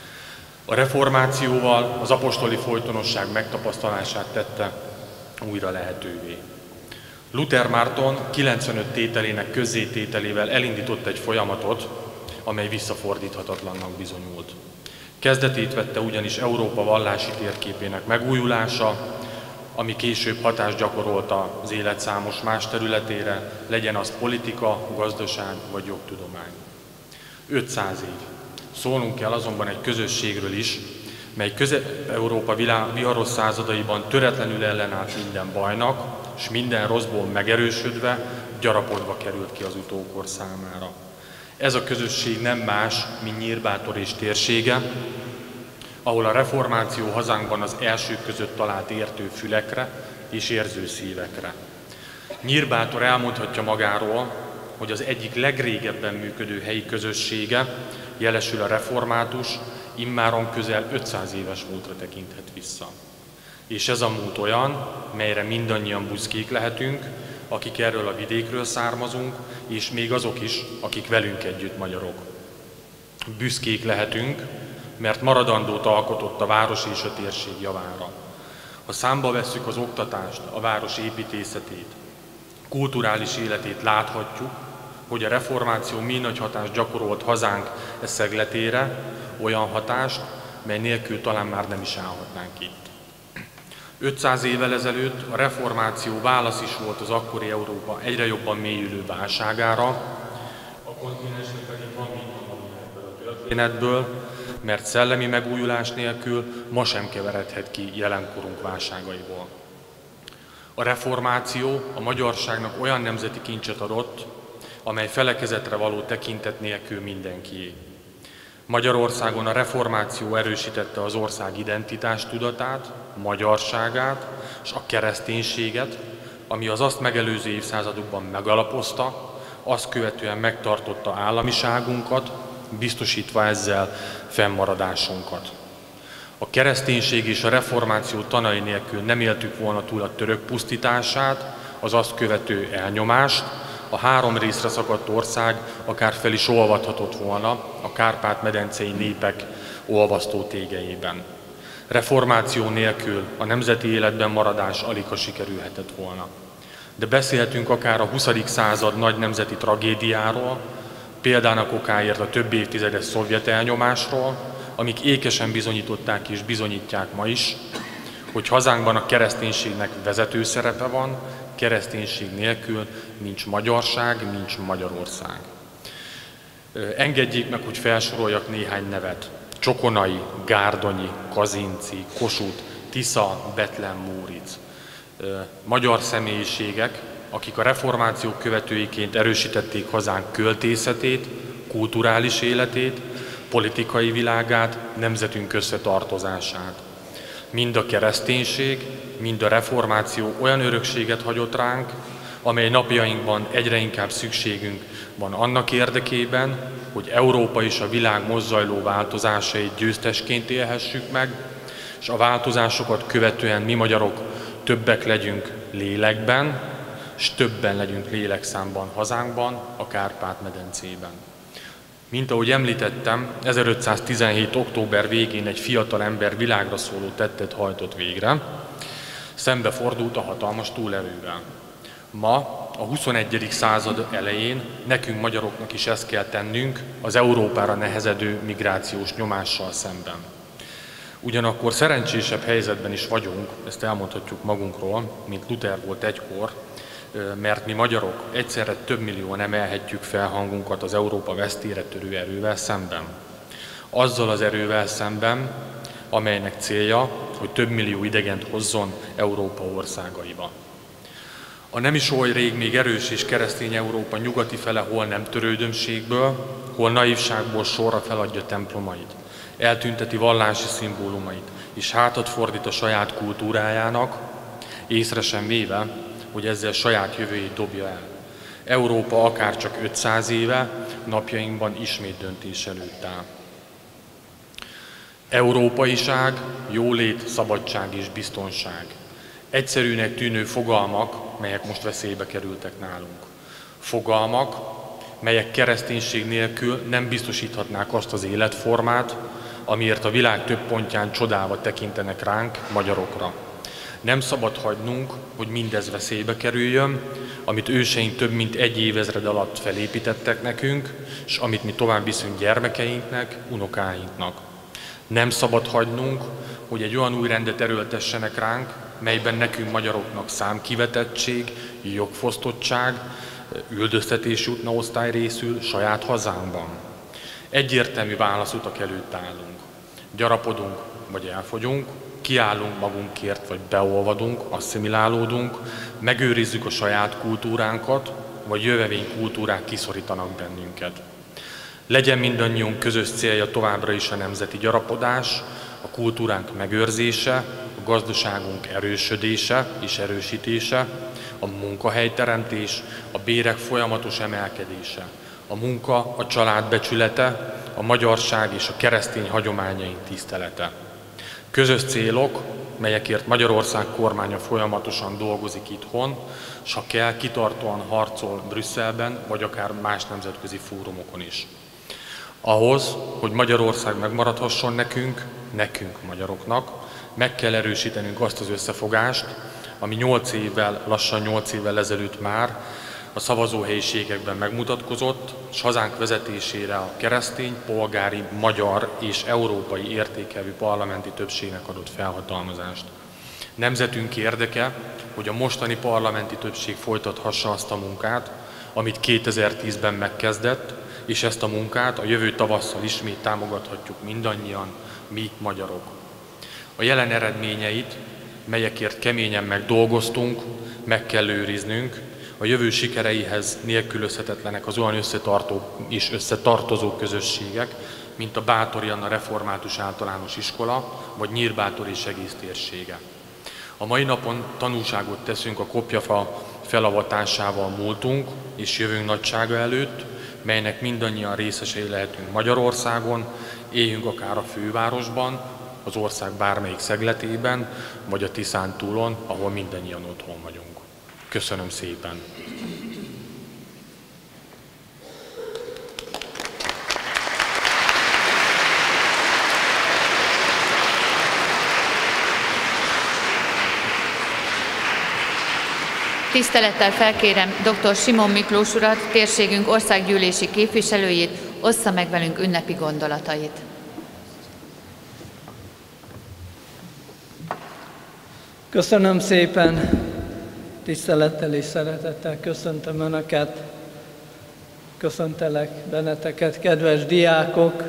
D: A reformációval az apostoli folytonosság megtapasztalását tette újra lehetővé. Luther Márton kilencvenöt tételének közzétételével elindított egy folyamatot, amely visszafordíthatatlannak bizonyult. Kezdetét vette ugyanis Európa vallási térképének megújulása, ami később hatást gyakorolta az élet számos más területére, legyen az politika, gazdaság vagy jogtudomány. ötszáz év. Szólnunk kell azonban egy közösségről is, mely Közép-Európa viharos századaiban töretlenül ellenállt minden bajnak, és minden rosszból megerősödve, gyarapodva került ki az utókor számára. Ez a közösség nem más, mint Nyírbátor és térsége, ahol a reformáció hazánkban az elsők között talált értő fülekre és érző szívekre. Nyírbátor elmondhatja magáról, hogy az egyik legrégebben működő helyi közössége, jelesül a református, immáron közel ötszáz éves múltra tekinthet vissza. És ez a múlt olyan, melyre mindannyian büszkék lehetünk, akik erről a vidékről származunk, és még azok is, akik velünk együtt magyarok. Büszkék lehetünk, mert maradandót alkotott a város és a térség javára. Ha számba vesszük az oktatást, a város építészetét, kulturális életét, láthatjuk, hogy a reformáció mi nagy hatást gyakorolt hazánk e szegletére, olyan hatást, mely nélkül talán már nem is állhatnánk itt. ötszáz évvel ezelőtt a reformáció válasz is volt az akkori Európa egyre jobban mélyülő válságára, a kontinensnek pedig van minden ebből a történetből, mert szellemi megújulás nélkül ma sem keveredhet ki jelenkorunk válságaiból. A reformáció a magyarságnak olyan nemzeti kincset adott, amely felekezetre való tekintet nélkül mindenkié. Magyarországon a reformáció erősítette az ország identitás tudatát, magyarságát és a kereszténységet, ami az azt megelőző évszázadokban megalapozta, azt követően megtartotta államiságunkat, biztosítva ezzel fennmaradásunkat. A kereszténység és a reformáció tanai nélkül nem éltük volna túl a török pusztítását, az azt követő elnyomást, a három részre szakadt ország akár fel is olvadhatott volna a Kárpát-medencei népek olvasztó tégelyében. Reformáció nélkül a nemzeti életben maradás aligha sikerülhetett volna. de beszélhetünk akár a huszadik század nagy nemzeti tragédiáról, példának okáért a több évtizedes szovjet elnyomásról, amik ékesen bizonyították és bizonyítják ma is, hogy hazánkban a kereszténységnek vezető szerepe van, kereszténység nélkül nincs magyarság, nincs Magyarország. Engedjék meg, hogy felsoroljak néhány nevet. Csokonai, Gárdonyi, Kazinci, Kossuth, Tisza, Bethlen, Móricz. Magyar személyiségek, akik a reformáció követőiként erősítették hazánk költészetét, kulturális életét, politikai világát, nemzetünk összetartozását. Mind a kereszténység, mind a reformáció olyan örökséget hagyott ránk, amely napjainkban egyre inkább szükségünk van annak érdekében, hogy Európa és a világ mozzajló változásait győztesként élhessük meg, és a változásokat követően mi magyarok többek legyünk lélekben, és többen legyünk lélekszámban hazánkban, a Kárpát-medencében. Mint ahogy említettem, ezerötszáztizenhét. október végén egy fiatal ember világra szóló tettet hajtott végre, szembefordult a hatalmas túlerővel. Ma, a huszonegyedik század elején nekünk magyaroknak is ezt kell tennünk az Európára nehezedő migrációs nyomással szemben. Ugyanakkor szerencsésebb helyzetben is vagyunk, ezt elmondhatjuk magunkról, mint Luther volt egykor, mert mi magyarok egyszerre több millióan emelhetjük fel hangunkat az Európa vesztére törő erővel szemben. Azzal az erővel szemben, amelynek célja, hogy több millió idegent hozzon Európa országaiba. A nem is oly rég még erős és keresztény Európa nyugati fele hol nem törődömségből, hol naivságból sorra feladja templomait, eltünteti vallási szimbólumait, és hátat fordít a saját kultúrájának, észre sem véve, hogy ezzel saját jövőjét dobja el. Európa akárcsak ötszáz éve napjainkban ismét döntés előtt áll. Európaiság, jólét, szabadság és biztonság. Egyszerűnek tűnő fogalmak, melyek most veszélybe kerültek nálunk. Fogalmak, melyek kereszténység nélkül nem biztosíthatnák azt az életformát, amiért a világ több pontján csodálva tekintenek ránk, magyarokra. Nem szabad hagynunk, hogy mindez veszélybe kerüljön, amit őseink több mint egy évezred alatt felépítettek nekünk, és amit mi tovább viszünk gyermekeinknek, unokáinknak. Nem szabad hagynunk, hogy egy olyan új rendet erőltessenek ránk, melyben nekünk magyaroknak számkivetettség, jogfosztottság, üldöztetés jutna osztály részül saját hazánkban. Egyértelmű válaszutak előtt állunk. Gyarapodunk, vagy elfogyunk, kiállunk magunkért, vagy beolvadunk, asszimilálódunk, megőrizzük a saját kultúránkat, vagy jövevény kultúrák kiszorítanak bennünket. Legyen mindannyiunk közös célja továbbra is a nemzeti gyarapodás, a kultúránk megőrzése, a gazdaságunk erősödése és erősítése, a munkahelyteremtés, a bérek folyamatos emelkedése, a munka, a család becsülete, a magyarság és a keresztény hagyományaink tisztelete. Közös célok, melyekért Magyarország kormánya folyamatosan dolgozik itthon, s ha kell, kitartóan harcol Brüsszelben, vagy akár más nemzetközi fórumokon is. Ahhoz, hogy Magyarország megmaradhasson nekünk, nekünk magyaroknak, meg kell erősítenünk azt az összefogást, ami nyolc évvel, lassan nyolc évvel ezelőtt már a szavazóhelyiségekben megmutatkozott, és hazánk vezetésére a keresztény, polgári, magyar és európai értékelvű parlamenti többségnek adott felhatalmazást. Nemzetünk érdeke, hogy a mostani parlamenti többség folytathassa azt a munkát, amit kétezer-tízben megkezdett, és ezt a munkát a jövő tavasszal ismét támogathatjuk mindannyian, mi magyarok. A jelen eredményeit, melyekért keményen megdolgoztunk, meg kell őriznünk, a jövő sikereihez nélkülözhetetlenek az olyan összetartó és összetartozó közösségek, mint a Báthori Anna Református Általános Iskola, vagy Nyírbátori és egész térsége. A mai napon tanúságot teszünk a kopjafa felavatásával múltunk és jövőnk nagysága előtt, melynek mindannyian részesei lehetünk Magyarországon, éljünk akár a fővárosban, az ország bármelyik szegletében, vagy a Tiszántúlon, ahol mindannyian otthon vagyunk. Köszönöm szépen!
C: Tisztelettel felkérem dr. Simon Miklós urat, térségünk országgyűlési képviselőjét, ossza meg velünk ünnepi gondolatait.
E: Köszönöm szépen, tisztelettel és szeretettel köszöntöm Önöket, köszöntelek benneteket, kedves diákok,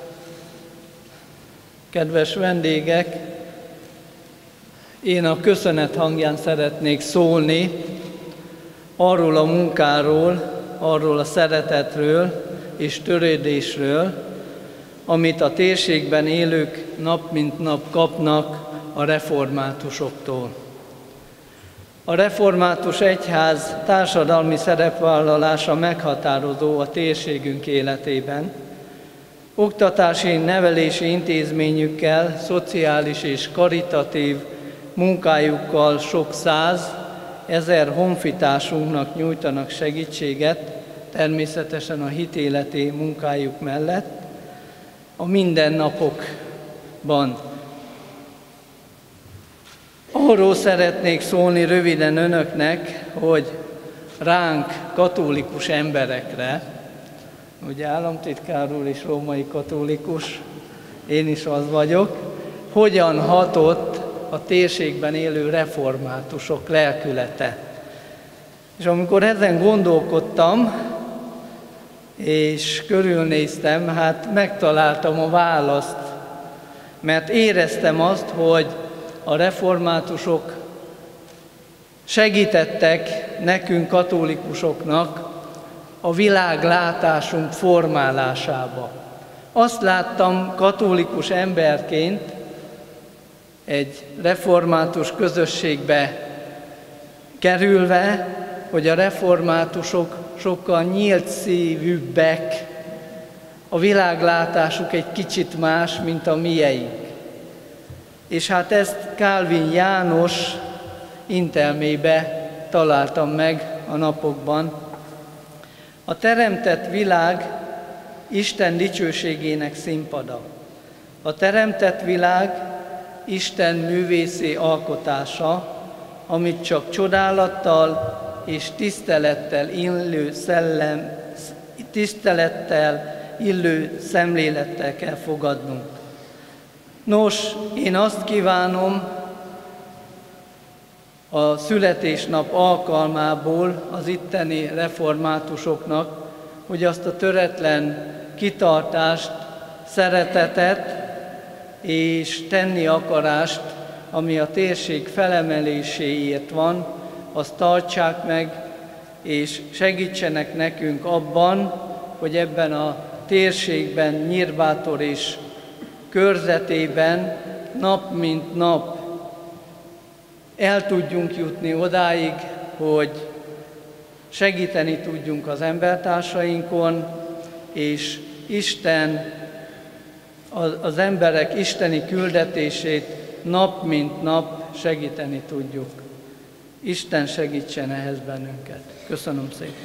E: kedves vendégek. Én a köszönet hangján szeretnék szólni arról a munkáról, arról a szeretetről és törődésről, amit a térségben élők nap mint nap kapnak a reformátusoktól. A református egyház társadalmi szerepvállalása meghatározó a térségünk életében. Oktatási, nevelési intézményükkel, szociális és karitatív munkájukkal sok száz, ezer honfitársunknak nyújtanak segítséget, természetesen a hitéleti munkájuk mellett, a mindennapokban. Arról szeretnék szólni röviden önöknek, hogy ránk, katolikus emberekre, ugye államtitkár úr is római katolikus, én is az vagyok, hogyan hatott a térségben élő reformátusok lelkülete. És amikor ezen gondolkodtam, és körülnéztem, hát megtaláltam a választ, mert éreztem azt, hogy a reformátusok segítettek nekünk, katolikusoknak a világlátásunk formálásába. Azt láttam katolikus emberként egy református közösségbe kerülve, hogy a reformátusok sokkal nyílt szívűbbek, a világlátásuk egy kicsit más, mint a mieink. És hát ezt Kálvin János intelmébe találtam meg a napokban. A teremtett világ Isten dicsőségének színpada. A teremtett világ Isten művészi alkotása, amit csak csodálattal és tisztelettel illő szellem, tisztelettel illő szemlélettel kell fogadnunk. Nos, én azt kívánom a születésnap alkalmából az itteni reformátusoknak, hogy azt a töretlen kitartást, szeretetet és tenni akarást, ami a térség felemeléséért van, azt tartsák meg, és segítsenek nekünk abban, hogy ebben a térségben, Nyírbátor és körzetében nap mint nap el tudjunk jutni odáig, hogy segíteni tudjunk az embertársainkon, és Isten, az emberek isteni küldetését nap mint nap segíteni tudjuk. Isten segítsen ehhez bennünket. Köszönöm szépen!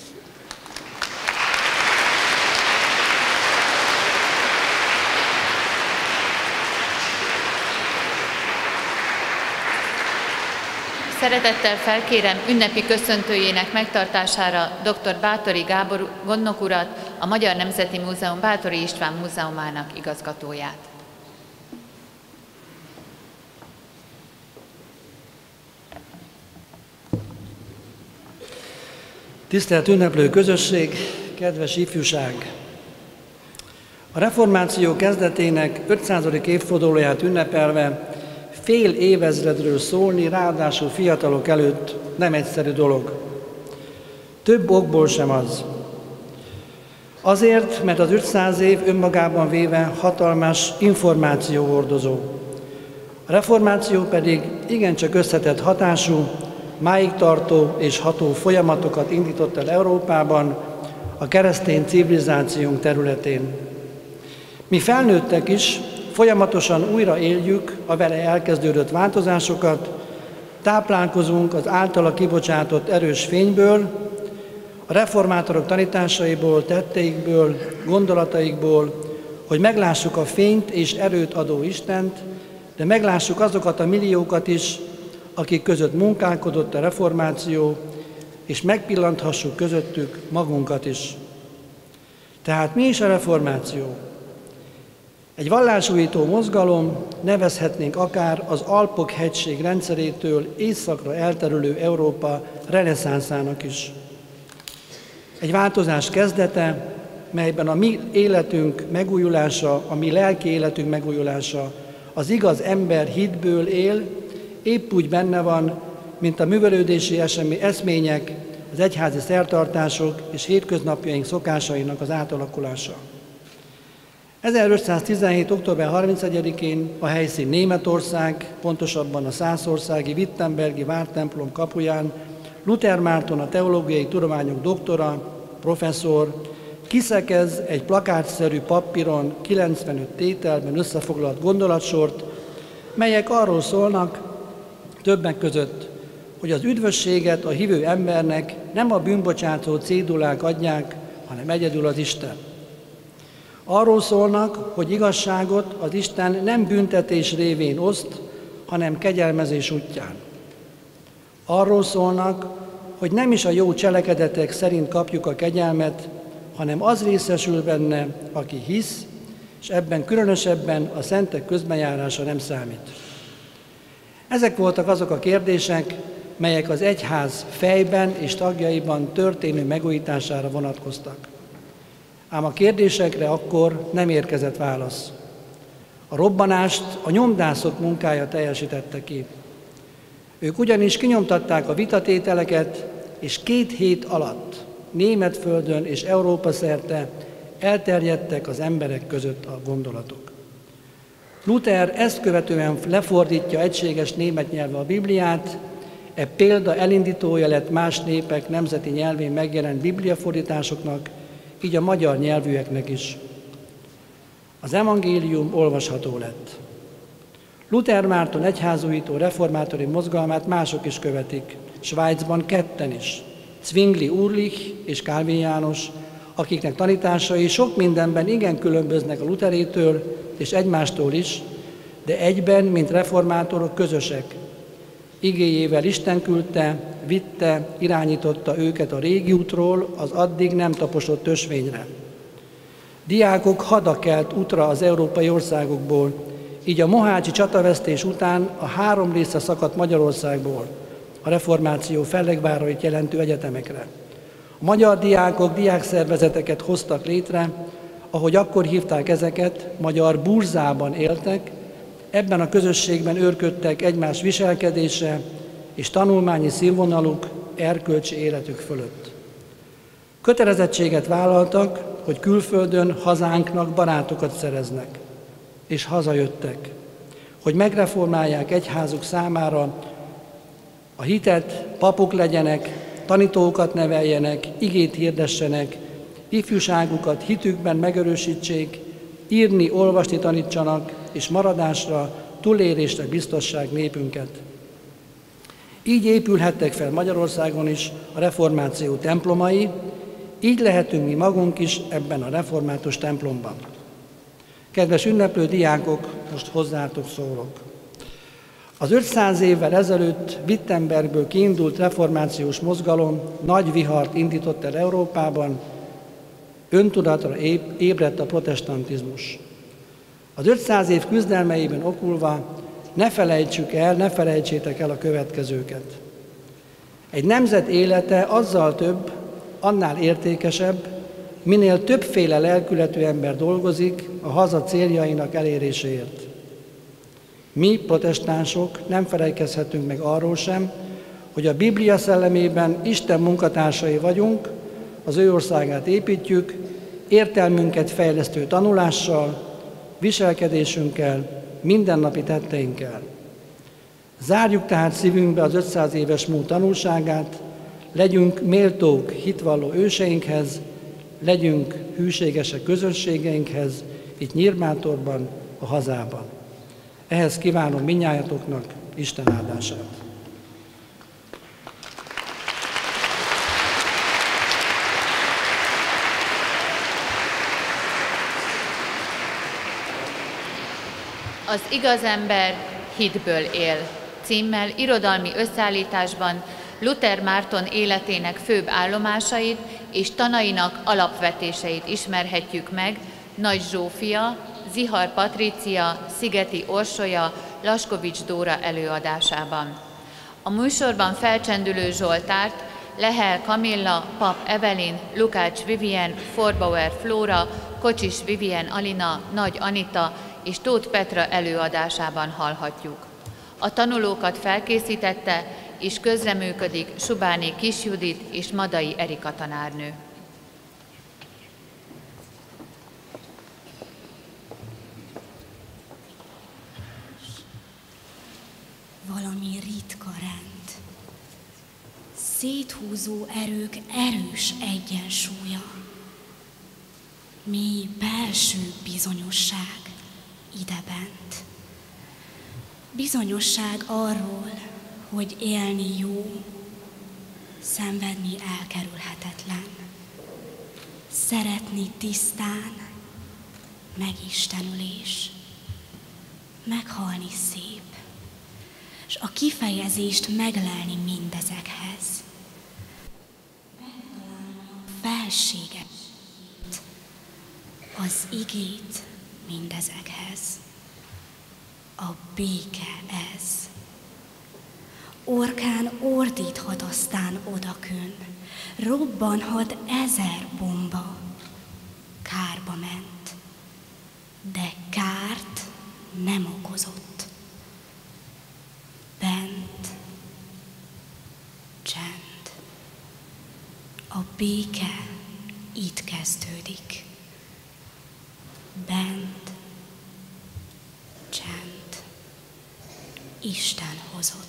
C: Szeretettel felkérem ünnepi köszöntőjének megtartására dr. Báthori Gábor gondnok urat, a Magyar Nemzeti Múzeum Báthori István Múzeumának igazgatóját.
F: Tisztelt ünneplő közösség, kedves ifjúság! A reformáció kezdetének ötszázadik évfordulóját ünnepelve fél évezredről szólni, ráadásul fiatalok előtt nem egyszerű dolog. Több okból sem az. Azért, mert az ötszáz év önmagában véve hatalmas információhordozó. A reformáció pedig igencsak összetett hatású, máig tartó és ható folyamatokat indított el Európában, a keresztény civilizációnk területén. Mi felnőttek is folyamatosan újra éljük a vele elkezdődött változásokat, táplálkozunk az általa kibocsátott erős fényből, a reformátorok tanításaiból, tetteikből, gondolataikból, hogy meglássuk a fényt és erőt adó Istent, de meglássuk azokat a milliókat is, akik között munkálkodott a reformáció, és megpillanthassuk közöttük magunkat is. Tehát mi is a reformáció? Egy vallásújító mozgalom, nevezhetnénk akár az Alpok-hegység rendszerétől északra elterülő Európa reneszánszának is. Egy változás kezdete, melyben a mi életünk megújulása, a mi lelki életünk megújulása az igaz ember hitből él, épp úgy benne van, mint a művelődési eszmények, az egyházi szertartások és hétköznapjaink szokásainak az átalakulása. ezerötszáztizenhét. október harmincegyedikén a helyszín Németország, pontosabban a szászországi Wittenbergi vártemplom kapuján Luther Márton, a teológiai tudományok doktora, professzor, kiszekez egy plakátszerű papíron kilencvenöt tételben összefoglalt gondolatsort, melyek arról szólnak, többek között, hogy az üdvösséget a hívő embernek nem a bűnbocsátó cédulák adják, hanem egyedül az Isten. Arról szólnak, hogy igazságot az Isten nem büntetés révén oszt, hanem kegyelmezés útján. Arról szólnak, hogy nem is a jó cselekedetek szerint kapjuk a kegyelmet, hanem az részesül benne, aki hisz, és ebben különösebben a szentek közbenjárása nem számít. Ezek voltak azok a kérdések, melyek az egyház fejben és tagjaiban történő megújítására vonatkoztak. Ám a kérdésekre akkor nem érkezett válasz. A robbanást a nyomdászok munkája teljesítette ki. Ők ugyanis kinyomtatták a vitatételeket, és két hét alatt német földön és Európa szerte elterjedtek az emberek között a gondolatok. Luther ezt követően lefordítja egységes német nyelvre a Bibliát, e példa elindítója lett más népek nemzeti nyelvén megjelent bibliafordításoknak, így a magyar nyelvűeknek is. Az evangélium olvasható lett. Luther Márton egyházújító reformátori mozgalmát mások is követik, Svájcban ketten is, Zwingli Ulrich és Calvin János, akiknek tanításai sok mindenben igen különböznek a Lutherétől és egymástól is, de egyben, mint reformátorok közösek. Igéjével Isten küldte, vitte, irányította őket a régi útról az addig nem taposott ösvényre. Diákok hadakelt útra az európai országokból, így a mohácsi csatavesztés után a három része szakadt Magyarországból, a reformáció fellegvárait jelentő egyetemekre. A magyar diákok diákszervezeteket hoztak létre, ahogy akkor hívták ezeket, magyar burzában éltek, ebben a közösségben őrködtek egymás viselkedése és tanulmányi színvonaluk, erkölcsi életük fölött. Kötelezettséget vállaltak, hogy külföldön hazánknak barátokat szereznek, és hazajöttek, hogy megreformálják egyházuk számára a hitet, papok legyenek, tanítókat neveljenek, igét hirdessenek, ifjúságukat hitükben megerősítsék, írni, olvasni tanítsanak, és maradásra, túlélésre biztosság népünket. Így épülhettek fel Magyarországon is a reformáció templomai, így lehetünk mi magunk is ebben a református templomban. Kedves ünneplő diákok, most hozzátok szólok. Az ötszáz évvel ezelőtt Wittenbergből kiindult reformációs mozgalom nagy vihart indított el Európában, öntudatra ébredt a protestantizmus. Az ötszáz év küzdelmeiben okulva ne felejtsük el, ne felejtsétek el a következőket. Egy nemzet élete azzal több, annál értékesebb, minél többféle lelkületű ember dolgozik a haza céljainak eléréséért. Mi, protestánsok, nem felejtkezhetünk meg arról sem, hogy a Biblia szellemében Isten munkatársai vagyunk, az ő országát építjük, értelmünket fejlesztő tanulással, viselkedésünkkel, mindennapi tetteinkkel. Zárjuk tehát szívünkbe az ötszáz éves múlt tanulságát, legyünk méltók hitvalló őseinkhez, legyünk hűségesek közönségeinkhez, itt Nyírmátorban, a hazában. Ehhez kívánom mindnyájatoknak Isten áldását.
C: Az igaz ember hitből él címmel irodalmi összeállításban Luther Márton életének főbb állomásait és tanainak alapvetéseit ismerhetjük meg Nagy Zsófia, Zihar Patrícia, Szigeti Orsolya, Laskovics Dóra előadásában. A műsorban felcsendülő Zsoltárt Lehel Kamilla, Pap Evelin, Lukács Vivien, Forbauer Flóra, Kocsis Vivien Alina, Nagy Anita és Tóth Petra előadásában hallhatjuk. A tanulókat felkészítette és közreműködik Subáné Kis Judit és Madai Erika tanárnő.
G: Valami ritka rend. Széthúzó erők erős egyensúlya. Mély belső bizonyosság idebent. Bizonyosság arról, hogy élni jó, szenvedni elkerülhetetlen. Szeretni tisztán, megistenülés, meghalni szép, és a kifejezést meglelni mindezekhez. Megtalálni a felséget, az igét mindezekhez. A béke ez. Orkán ordíthat aztán odakön, robbanhat ezer bomba, kárba ment, de kárt nem okozott. Bent csend. A béke itt kezdődik. Bent csend. Isten hozott.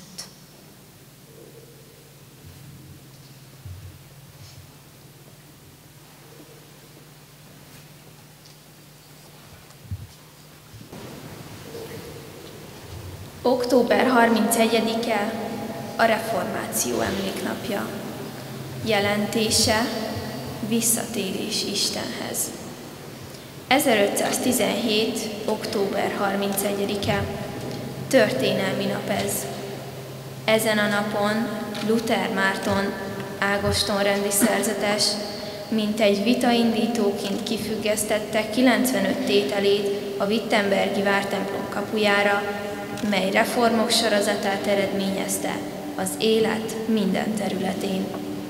H: október harmincegyedike a Reformáció emléknapja. Jelentése: visszatérés Istenhez. ezerötszáztizenhét. október harmincegyedike történelmi nap ez. Ezen a napon Luther Márton ágostonrendi szerzetes mintegy vitaindítóként kifüggesztette kilencvenöt tételét a wittenbergi vártemplom kapujára, mely reformok sorozatát eredményezte az élet minden területén.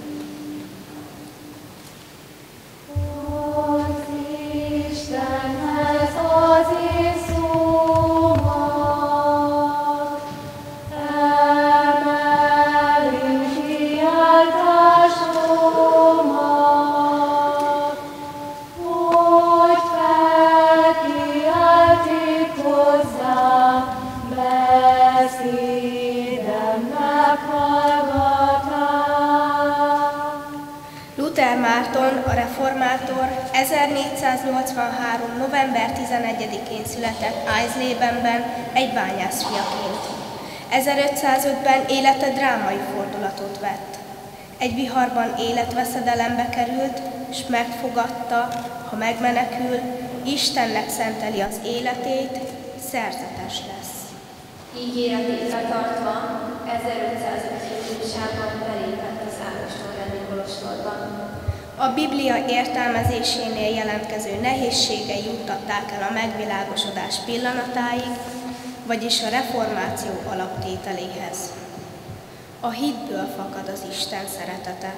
I: ezernégyszáznyolcvanhárom. november tizenegyedikén született Eisleben egy bányászfiaként. ezerötszázötben élete drámai fordulatot vett. Egy viharban életveszedelembe került, és megfogadta, ha megmenekül, Istennek szenteli az életét, szerzetes lesz.
H: Ígéretét betartva ezerötszázöt. júliusában belépett az ágostonrendi kolostorba.
I: A Biblia értelmezésénél jelentkező nehézségei juttatták el a megvilágosodás pillanatáig, vagyis a reformáció alaptételéhez. A hitből fakad az Isten szeretete.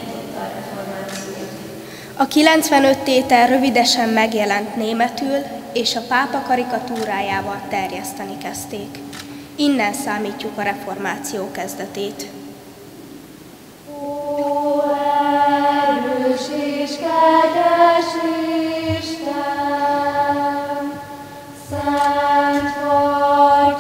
I: A kilencvenöt tétel rövidesen megjelent németül, és a pápa karikatúrájával terjeszteni kezdték. Innen számítjuk a reformáció kezdetét.
J: Ó, erős és kegyes Isten, szent vagy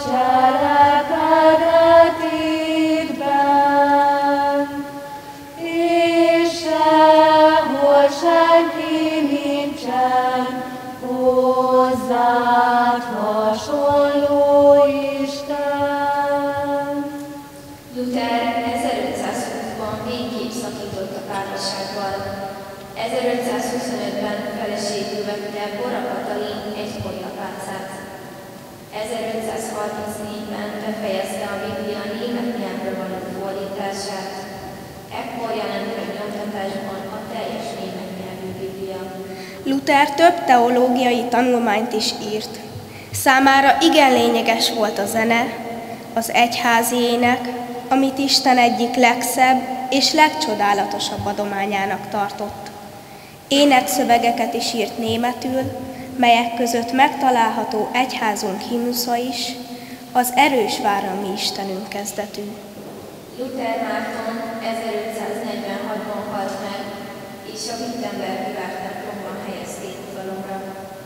J: cselekedetidben, és sehol senki nincsen hozzád hasonló Isten.
H: Luther ezerötszázhúszban végképp szakított a pártsággal. ezerötszázhuszonötben feleségül vette Bora Katalin egykori apácát. ezerötszázharmincnégyben befejezte a Biblia német nyelvre való fordítását. Ekkor jelent meg nyomtatásban a teljes német nyelvű Biblia.
I: Luther több teológiai tanulmányt is írt. Számára igen lényeges volt a zene, az egyházi ének, amit Isten egyik legszebb és legcsodálatosabb adományának tartott. Énekszövegeket is írt németül, melyek között megtalálható egyházunk himnusza is, az Erős vár a mi Istenünk kezdetű.
H: Luther Márton ezerötszáznegyvenhatban halt meg, és a Wittenbergi vártemplomban helyezték uralomra.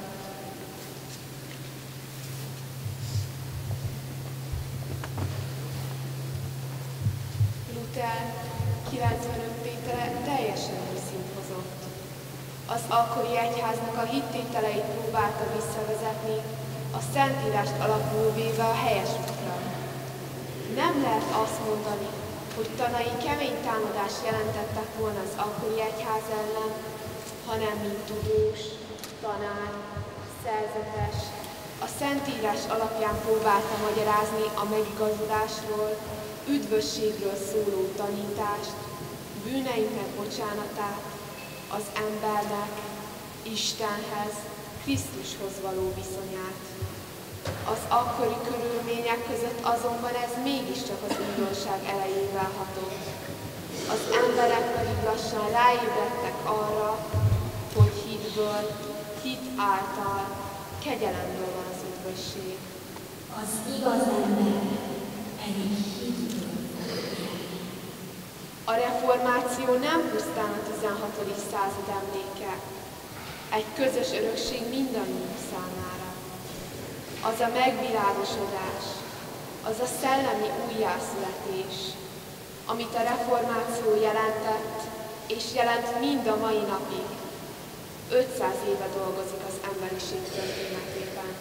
K: Luther kilencvenöt tétele teljesen új szint hozott. Az akkori egyháznak a hittételeit próbálta visszavezetni, a Szentírást alapul véve a helyes útra. Nem lehet azt mondani, hogy tanai kemény támadást jelentettek volna az akkori egyház ellen, hanem mint tudós, tanár, szerzetes, a Szentírás alapján próbálta magyarázni a megigazulásról, üdvösségről szóló tanítást, bűneinknek bocsánatát, az embernek, Istenhez, Krisztushoz való viszonyát. Az akkori körülmények között azonban ez mégiscsak az újdonság elejével hatott. Az emberek pedig lassan ráébredtek arra, hogy hitből, hit által, kegyelemből van az üdvösség.
G: Az igaz ember pedig hitből fog élni.
K: A reformáció nem pusztán a tizenhatodik század emléke, egy közös örökség mindannyiunk számára. Az a megvilágosodás, az a szellemi újjászületés, amit a reformáció jelentett, és jelent mind a mai napig. ötszáz éve dolgozik az emberiség történetében.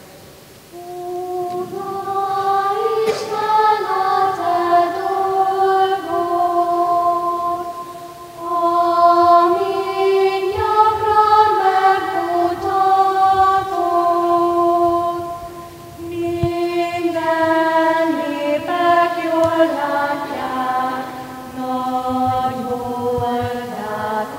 J: Isten a te dolgod, amit gyakran megmutatod, minden népek jól látják, nagy voltát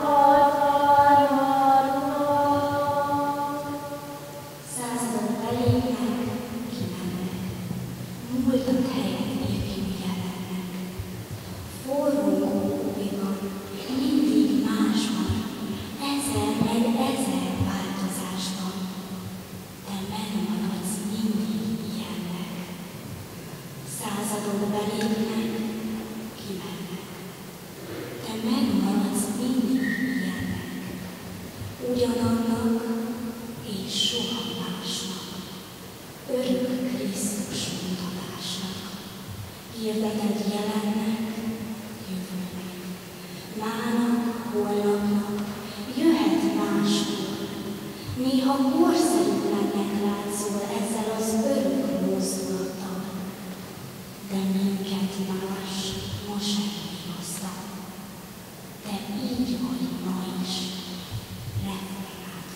J: hatalmadnak.
G: Századok belépnek, kimennek, múltat helyet ifjú jelennek. Forrongó újban mindig más van, ezer meg ezer változás van. Te megmaradsz mindig ilyennek. Századok belépnek, kimennek. Te megmaradsz mindig ilyennek. Ugyanannak és soha másnak, örök Krisztus mutatásnak. Hirdeted jelennek, jövőnek, mának, holnapnak, jöhet máskor. Néha korszerűtlennek látszol ezzel az örök mozdulattal, de minket más ma sem vigasztal. Te így vagy ma is, református.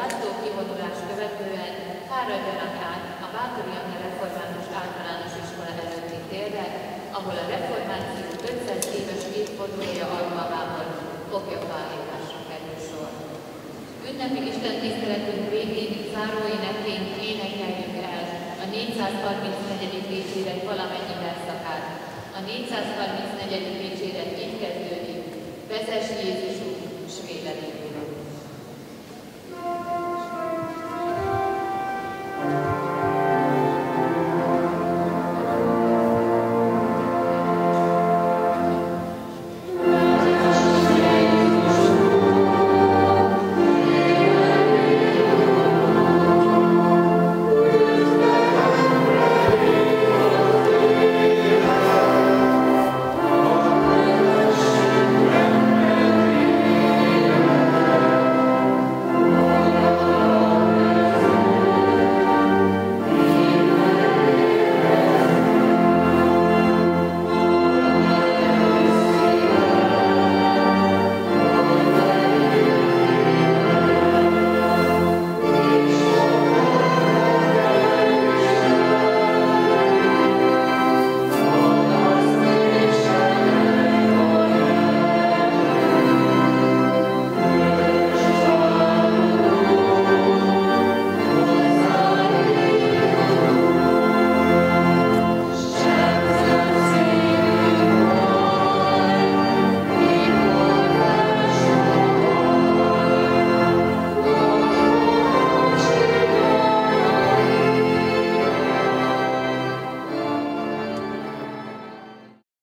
C: zászló kivonulást követően fáradjanak át a Bátori Anna Református Általános Iskola előtti térre, ahol a reformáció ötszáz éves évfordulója alkalmával foglyafállításra kerül sor. Ünnepi istentiszteletünk végén záró énekként énekeljük el a négyszázharmincnegyedik dicséret valamennyi verszakát. A négyszázharmincnegyedik dicséret így kezdődik: Vezess Jézus